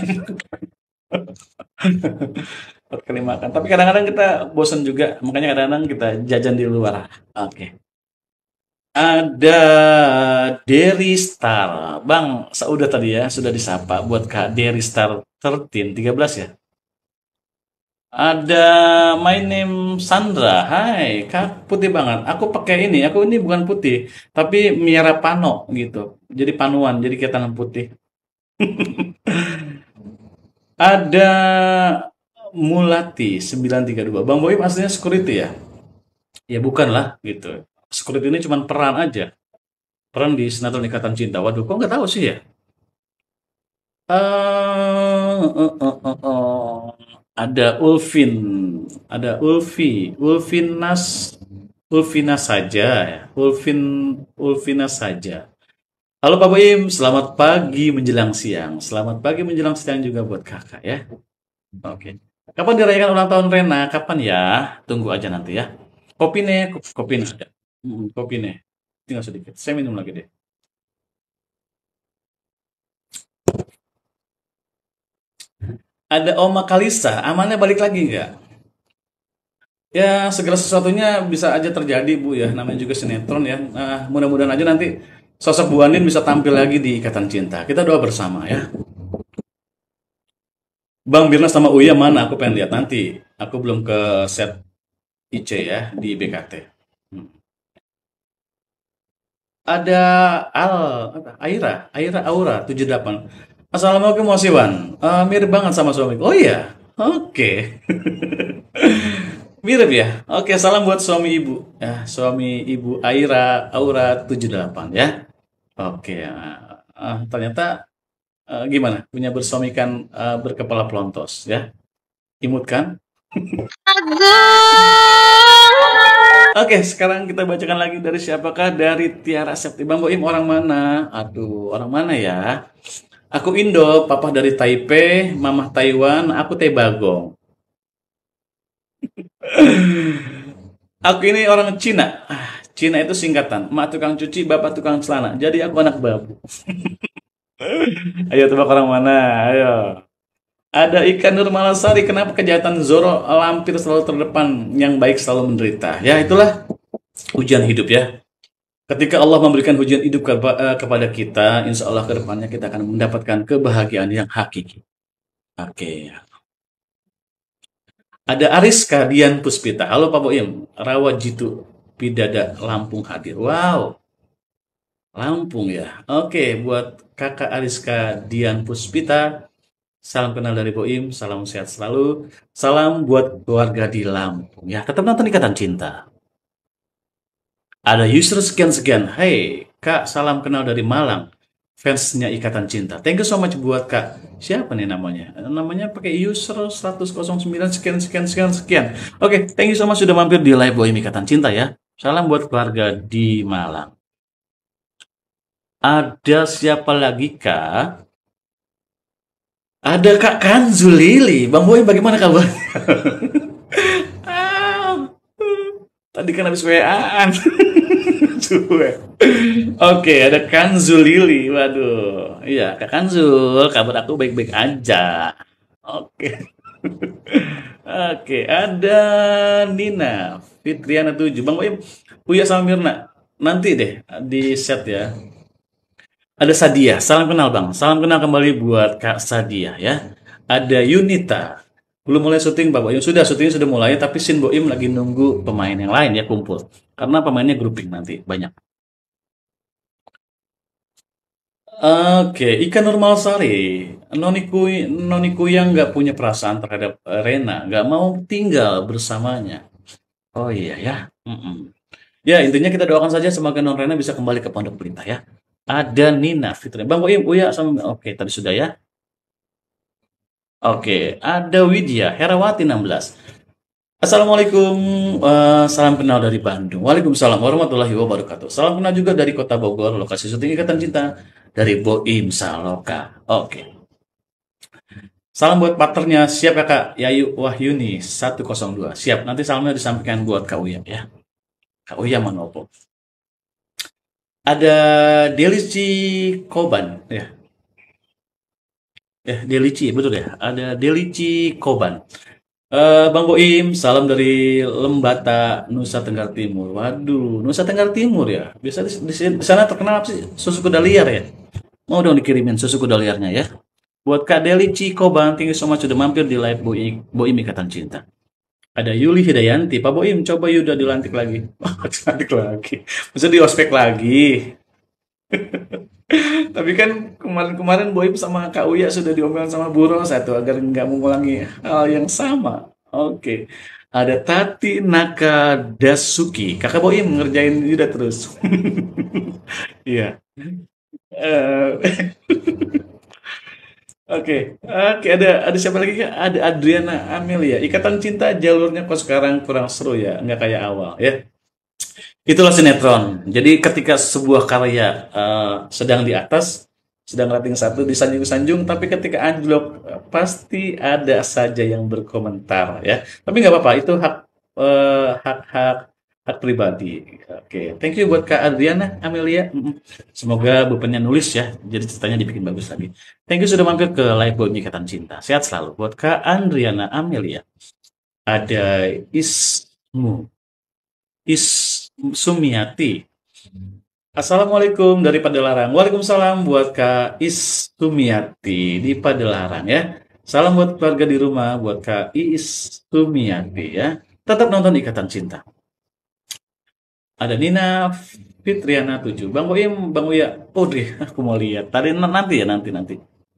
S1: 4 kali makan. Tapi kadang-kadang kita bosan juga, makanya kadang-kadang kita jajan di luar. Oke. Ada Derry Star. Bang, udah tadi ya, sudah disapa buat Kak Derry Star 13 ya. Ada my name Sandra. Hai, Kak, putih banget. Aku ini bukan putih, tapi Miara Pano gitu. Jadi panuan, jadi kayak tangan putih. Ada Mulati 932. Bang Boy aslinya security ya? Ya bukan lah gitu. Security ini cuma peran aja. Peran di Sinetron Ikatan Cinta. Waduh, kok nggak tahu sih ya? Ada Ulfin, ada Ulfina saja ya. Ulfina saja. Halo Pak Boim, selamat pagi menjelang siang. Selamat pagi menjelang siang juga buat kakak ya. Oke. Kapan dirayakan ulang tahun Rena? Kapan ya? Tunggu aja nanti ya. Kopi nih, kopi nih ada. Kopi nih. Tinggal sedikit. Saya minum lagi deh. Ada Oma Kalisa, amannya balik lagi nggak? Ya, segala sesuatunya bisa aja terjadi, Bu ya. Namanya juga sinetron ya. Nah, mudah-mudahan aja nanti sosok Bu Andin bisa tampil lagi di Ikatan Cinta. Kita doa bersama ya. Bang Birna sama Uya mana? Aku pengen lihat nanti. Aku belum ke set IC ya di BKT. Hmm. Ada Al, Aira Aura 78. Assalamualaikum Mas Iwan. Mirip banget sama suamiku. Oh iya, oke. Mirip ya? Oke, salam buat suami ibu. Ya, suami ibu Aira Aura 78 ya. Oke, ternyata gimana? Punya bersuamikan berkepala pelontos ya. Imut kan? Oke, sekarang kita bacakan lagi dari siapakah? Dari Tiara Septi. Bang Boim orang mana? Aduh, orang mana ya? Aku Indo, papa dari Taipei, mamah Taiwan, aku Teh Bagong. Aku ini orang Cina. Cina itu singkatan. Mak tukang cuci, bapak tukang celana. Jadi aku anak babu. Ayo tebak orang mana? Ayo. Ada ikan Nurmalasari. Kenapa kejahatan Zoro lampir selalu terdepan, yang baik selalu menderita? Ya itulah ujian hidup ya. Ketika Allah memberikan ujian hidup kepada kita, insya Allah kedepannya kita akan mendapatkan kebahagiaan yang hakiki. Oke. Ada Ariska Dian Puspita. Halo Pak Boim. Rawajitu Pidada Lampung hadir. Wow. Lampung ya. Oke, buat kakak Ariska Dian Puspita. Salam kenal dari Boim. Salam sehat selalu. Salam buat keluarga di Lampung. Ya, tetap nonton Ikatan Cinta. Ada user sekian-sekian. Hey, Kak, salam kenal dari Malang. Fansnya Ikatan Cinta. Thank you so much buat Kak. Siapa nih namanya? Namanya pakai user 109 sekian. Oke, thank you so much sudah mampir di live Boim Ikatan Cinta ya. Salam buat keluarga di Malang. Ada siapa lagi Kak? Ada Kak Kanzu Lili. Bang Boim bagaimana kabar? Tadi kan habis WA-an. Oke, ada Kanzul Lili. Waduh. Iya, Kak Kanzul, kabar aku baik-baik aja. Oke. Oke, ada Nina Fitriana 7. Bang Boim, Uya sama Mirna. Nanti deh di set ya. Ada Sadia. Salam kenal, Bang. Salam kenal kembali buat Kak Sadia ya. Ada Yunita. Belum mulai syuting Pak Boim. Sudah syutingnya sudah mulai, tapi Sin Boim lagi nunggu pemain yang lain ya kumpul. Karena pemainnya grouping nanti banyak. Oke, Ika Nurmalsari, noniku yang nggak punya perasaan terhadap Rena, nggak mau tinggal bersamanya. Oh iya ya. Mm-mm. Ya intinya kita doakan saja semoga non Rena bisa kembali ke Pondok Pelita ya. Ada Nina Fitri, Bang Boim, Uya sama oke tadi sudah ya. Oke, ada Widya Herawati 16. Assalamualaikum, salam kenal dari Bandung. Waalaikumsalam warahmatullahi wabarakatuh. Salam kenal juga dari Kota Bogor, lokasi syuting Ikatan Cinta dari Boim Saloka. Oke. Salam buat partnernya, siap ya Kak Yayu Wahyuni 102. Siap, nanti salamnya disampaikan buat Kak Uya ya. Kak Uya Manopo. Ada Delici Koban ya. Delici, betul ya. Ada Delici Koban. Bang Boim, salam dari Lembata, Nusa Tenggara Timur. Waduh, Nusa Tenggara Timur ya. Bisa di sana terkenal apa sih? Susu kuda liar ya. Mau dong dikirimin susu kuda liarnya ya. Buat Kak Deli Ciko Bang, thank you so much sudah mampir di live Boim Ikatan Cinta. Ada Yuli Hidayanti, Pak Boim, coba Yuda dilantik lagi. Dilantik lagi. Maksudnya di ospek lagi. Tapi kan kemarin-kemarin Boim sama Kak Uya sudah diomelin sama Bu Rosa tuh agar nggak mengulangi hal yang sama. Oke. Ada Tati Nakadasuki. Kakak Boim ngerjain Yuda terus. Iya. Eh, oke, ada siapa lagi Kak? Ada Adriana Amelia. Ikatan Cinta jalurnya kok sekarang kurang seru ya, nggak kayak awal ya. Itulah sinetron. Jadi ketika sebuah karya sedang di atas, sedang rating satu, disanjung-sanjung, tapi ketika anjlok pasti ada saja yang berkomentar ya. Tapi nggak apa-apa, itu hak hak pribadi. Oke, thank you buat Kak Adriana Amelia. Semoga bukunya nulis ya, jadi ceritanya dibikin bagus lagi. Thank you sudah mampir ke live Boy Ikatan Cinta. Sehat selalu buat Kak Adriana Amelia. Ada Sumiati. Assalamualaikum dari Padalarang. Waalaikumsalam buat Kak Sumiati di Padalarang ya. Salam buat keluarga di rumah, buat Kak Sumiati ya. Tetap nonton Ikatan Cinta. Ada Nina Fitriana 7. Bang Boim, Bang Uya. Oh deh, aku mau lihat. Tadi nanti ya, nanti.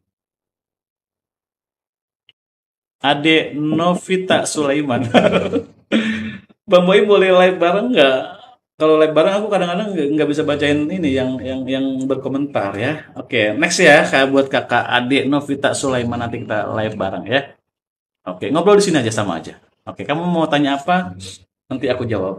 S1: Ade Novita Sulaiman. Bang Boim boleh live bareng nggak? Kalau live bareng aku kadang-kadang nggak bisa bacain ini yang berkomentar ya. Oke, next ya, kayak buat kakak Ade Novita Sulaiman nanti kita live bareng ya. Oke, ngobrol di sini aja sama aja. Oke, kamu mau tanya apa? Nanti aku jawab.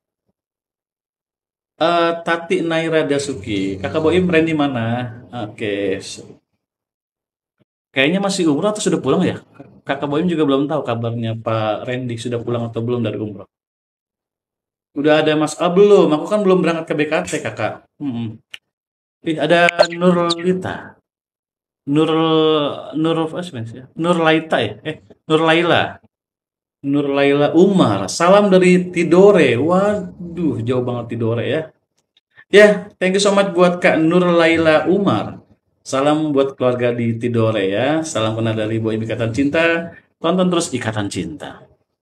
S1: Tati Naira Dasuki, kakak Boim Randy mana? Oke, kayaknya masih umroh atau sudah pulang ya? Kakak Boim juga belum tahu kabarnya Pak Randy sudah pulang atau belum dari umroh. Udah ada Mas, belum, aku kan belum berangkat ke BKT kakak. Ada Nurlita, Nur Nur apa sih ya? Nurlaita ya? Nurlaila. Nurlaila Umar. Salam dari Tidore. Waduh, jauh banget Tidore ya. Ya, thank you so much buat Kak Nurlaila Umar. Salam buat keluarga di Tidore ya. Salam kenal dari Boy Ikatan Cinta. Tonton terus Ikatan Cinta.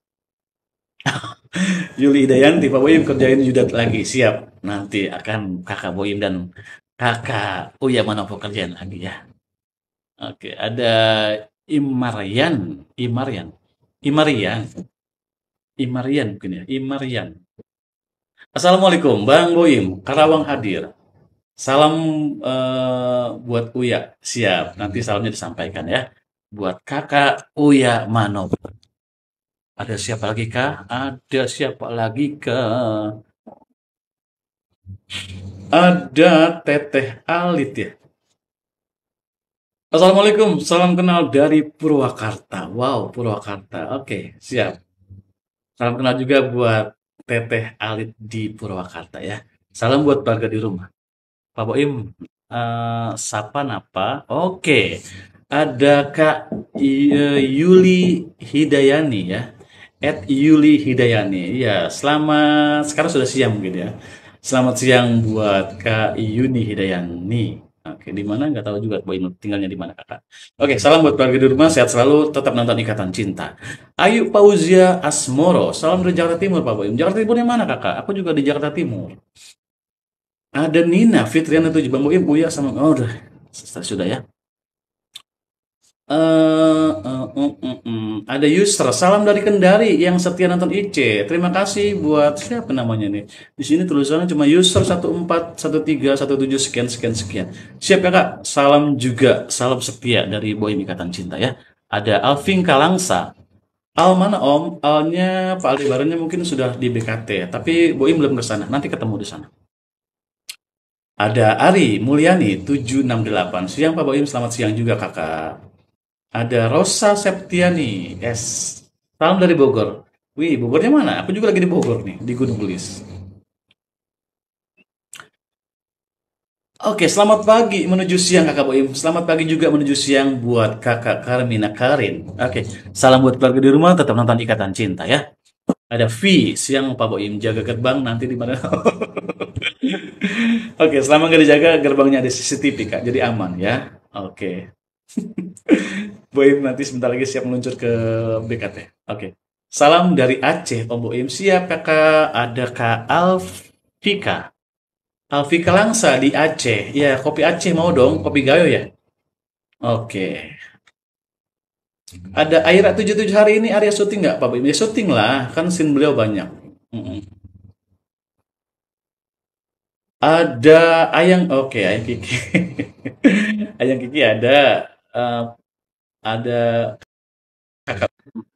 S1: Yuli Hidayanti, Pak Boyim kerjain Yudat lagi. Siap. Nanti akan kakak Boyim dan kakak Uya Manopo kerjain lagi ya. Oke, ada Imarian mungkin ya. Imarian. Assalamualaikum, Bang Boyim. Karawang hadir. Salam buat Uya. Siap. Nanti salamnya disampaikan ya. Buat kakak Uya Manopo. Ada siapa lagi kah? Ada siapa lagi kah? Ada Teteh Alit ya. Assalamualaikum, salam kenal dari Purwakarta. Wow, Purwakarta. Oke, siap. Salam kenal juga buat Teteh Alit di Purwakarta ya. Salam buat keluarga di rumah. Pak Boim, sapa napa? Oke, ada Kak Yuli Hidayani ya. Yuli Hidayani. Ya, selamat sekarang sudah siang mungkin ya. Selamat siang buat Kak Yuni Hidayani. Oke, di mana nggak tahu juga Boy tinggalnya di mana kakak. Oke, salam buat keluarga di rumah, sehat selalu, tetap nonton Ikatan Cinta. Ayu Pauzia Asmoro, salam dari Jakarta Timur Pak Boy. Jakarta Timur yang mana kakak? Aku juga di Jakarta Timur. Ada Nina Fitriana 7 Bang Boy, Buya sama udah sudah ya. Ada user salam dari Kendari yang setia nonton IC. Terima kasih buat siapa namanya nih. Di sini tulisannya cuma user 141317 sekian sekian sekian. Siap ya Kak? Salam juga, salam setia dari Boy Ikatan Cinta ya. Ada Alvin Kalangsa. Al mana Om? Alnya Pak Aldebarannya mungkin sudah di BKT, tapi Boy belum ke sana. Nanti ketemu di sana. Ada Ari Mulyani 768. Siang Pak Boim, selamat siang juga Kakak. Ada Rosa Septiani S. Salam dari Bogor. Wih, Bogornya mana? Aku juga lagi di Bogor nih, di Gunung Gelis. Oke, selamat pagi menuju siang Kakak Boim. Selamat pagi juga menuju siang buat Kakak Karmina Karin. Oke, salam buat keluarga di rumah, tetap nonton Ikatan Cinta ya. Ada V, siang Pak Boim, jaga gerbang nanti di mana? Oke, selama nggak dijaga gerbangnya ada CCTV Kak, jadi aman ya. Oke. Boim nanti sebentar lagi siap meluncur ke BKT. Oke. Salam dari Aceh, Om Boim. Siap Kakak, ada Kak Alfika. Alfika Langsa di Aceh. Ya, kopi Aceh mau dong, kopi Gayo ya. Oke. Ada Aira 77 hari ini area syuting nggak Pak Boim? Ya syuting lah, kan scene beliau banyak. Mm-mm. Ada Ayang, oke Ayang Kiki. Ayang Kiki ada. Eh, ada kakak.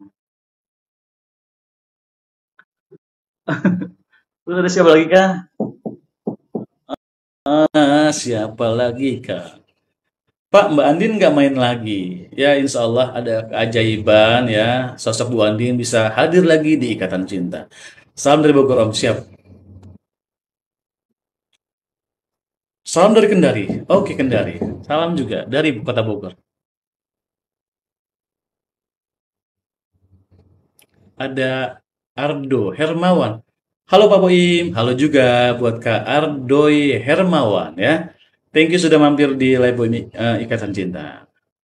S1: Terus ada siapa lagi kah? Siapa lagi kah? Pak, Mbak Andin nggak main lagi. Ya, insya Allah ada keajaiban ya. Sosok Bu Andin bisa hadir lagi di Ikatan Cinta. Salam dari Bogor Om, siap. Salam dari Kendari. Oke, Kendari. Salam juga dari Kota Bogor. Ada Ardo Hermawan. Halo Pak Boim, halo juga buat Kak Ardoy Hermawan ya. Thank you sudah mampir di Live Boim Ikatan Cinta.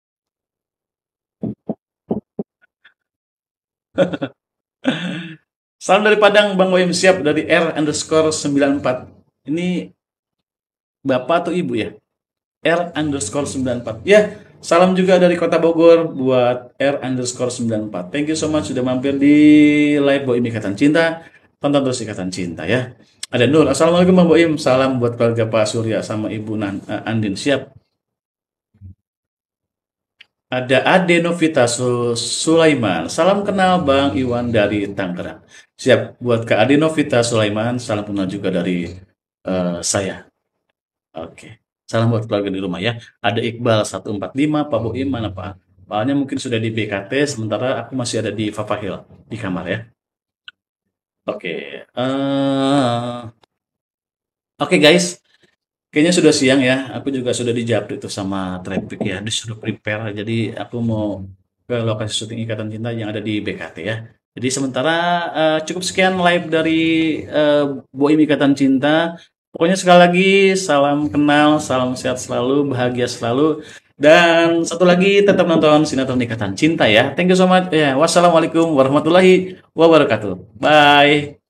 S1: Salam dari Padang, Bang Boim siap dari R_94. Ini Bapak atau Ibu ya? R_94. Ya, salam juga dari Kota Bogor buat R_94. Thank you so much sudah mampir di Live Boim Ikatan Cinta. Tonton terus Ikatan Cinta ya. Ada Nur. Assalamualaikum Bang Boim. Salam buat keluarga Pak Surya sama Ibu Andin. Siap. Ada Ade Novita Sulaiman. Salam kenal Bang Iwan dari Tangerang. Siap buat Kak Ade Novita Sulaiman. Salam kenal juga dari saya. Oke. Salam buat keluarga di rumah ya. Ada Iqbal 145. Pak Boim mana Pak? Paknya mungkin sudah di BKT, sementara aku masih ada di Fafahil di kamar ya. Oke. Oke guys, kayaknya sudah siang ya. Aku juga sudah dijawab itu sama traffic ya. Disuruh prepare. Jadi aku mau ke lokasi syuting Ikatan Cinta yang ada di BKT ya. Jadi sementara cukup sekian live dari Boim Ikatan Cinta. Pokoknya sekali lagi salam kenal, salam sehat selalu, bahagia selalu. Dan satu lagi tetap nonton sinetron Ikatan Cinta ya. Thank you so much. Ya, wassalamualaikum warahmatullahi wabarakatuh. Bye.